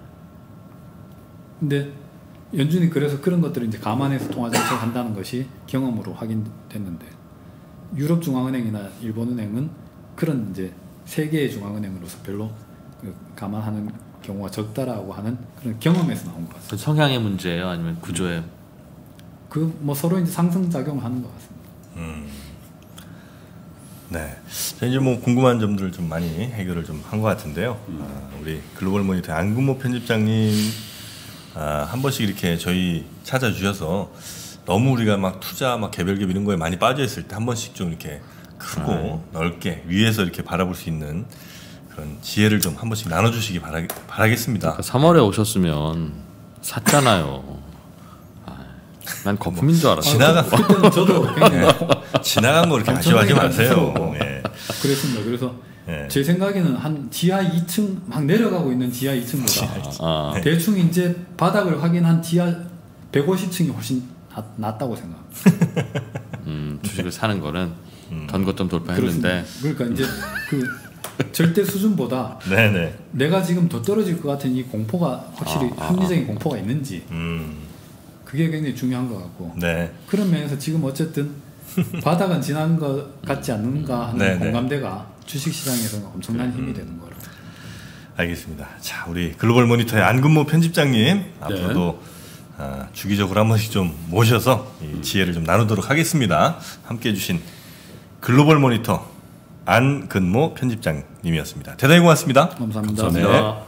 Speaker 1: 근데 연준이 그래서 그런 것들을 이제 감안해서 통화 정책을 한다는 것이 경험으로 확인됐는데 유럽 중앙은행이나 일본은행은 그런 이제 세계의 중앙은행으로서 별로 감안하는 경우가 적다라고 하는 그런 경험에서 나온 것 같습니다.
Speaker 2: 그 성향의 문제예요, 아니면 구조의?
Speaker 1: 그 뭐 서로 이제 상승 작용을 하는 것 같습니다.
Speaker 3: 네. 자, 이제 뭐 궁금한 점들을 좀 많이 해결을 좀 한 것 같은데요. 우리 글로벌 모니터 안근모 편집장님 한 번씩 이렇게 저희 찾아주셔서 너무 우리가 막 투자 막 개별 이런 거에 많이 빠져 있을 때 한 번씩 좀 이렇게 크고 넓게 위에서 이렇게 바라볼 수 있는 그런 지혜를 좀 한 번씩 나눠주시기 바라겠습니다.
Speaker 2: 그러니까 3월에 오셨으면 샀잖아요. 난 거품인 줄 알았어.
Speaker 1: 그때는 저도 굉장히
Speaker 3: 지나간 거 이렇게 아쉬워하지 마세요. 예.
Speaker 1: 그랬습니다. 그래서
Speaker 3: 예.
Speaker 1: 제 생각에는 한 지하 2층 막 내려가고 있는 지하 2층보다 대충 이제 바닥을 확인한 지하 150층이 훨씬 낫다고 생각.
Speaker 2: 주식을 사는 거는 전고점 돌파했는데
Speaker 1: 그러니까 이제 그 절대 수준보다
Speaker 3: 네네.
Speaker 1: 내가 지금 더 떨어질 것 같은 이 공포가 확실히 합리적인 공포가 있는지 그게 굉장히 중요한 것 같고
Speaker 3: 네.
Speaker 1: 그런 면에서 지금 어쨌든 바닥은 지난 것 같지 않는가 하는
Speaker 3: 네네.
Speaker 1: 공감대가 주식시장에서는 엄청난 힘이 되는 거로.
Speaker 3: 알겠습니다. 자, 우리 글로벌 모니터의 안근모 편집장님 앞으로도 주기적으로 한 번씩 좀 모셔서 이 지혜를 좀 나누도록 하겠습니다. 함께해 주신 글로벌 모니터 안근모 편집장님이었습니다. 대단히 고맙습니다.
Speaker 1: 감사합니다.
Speaker 3: 감사합니다.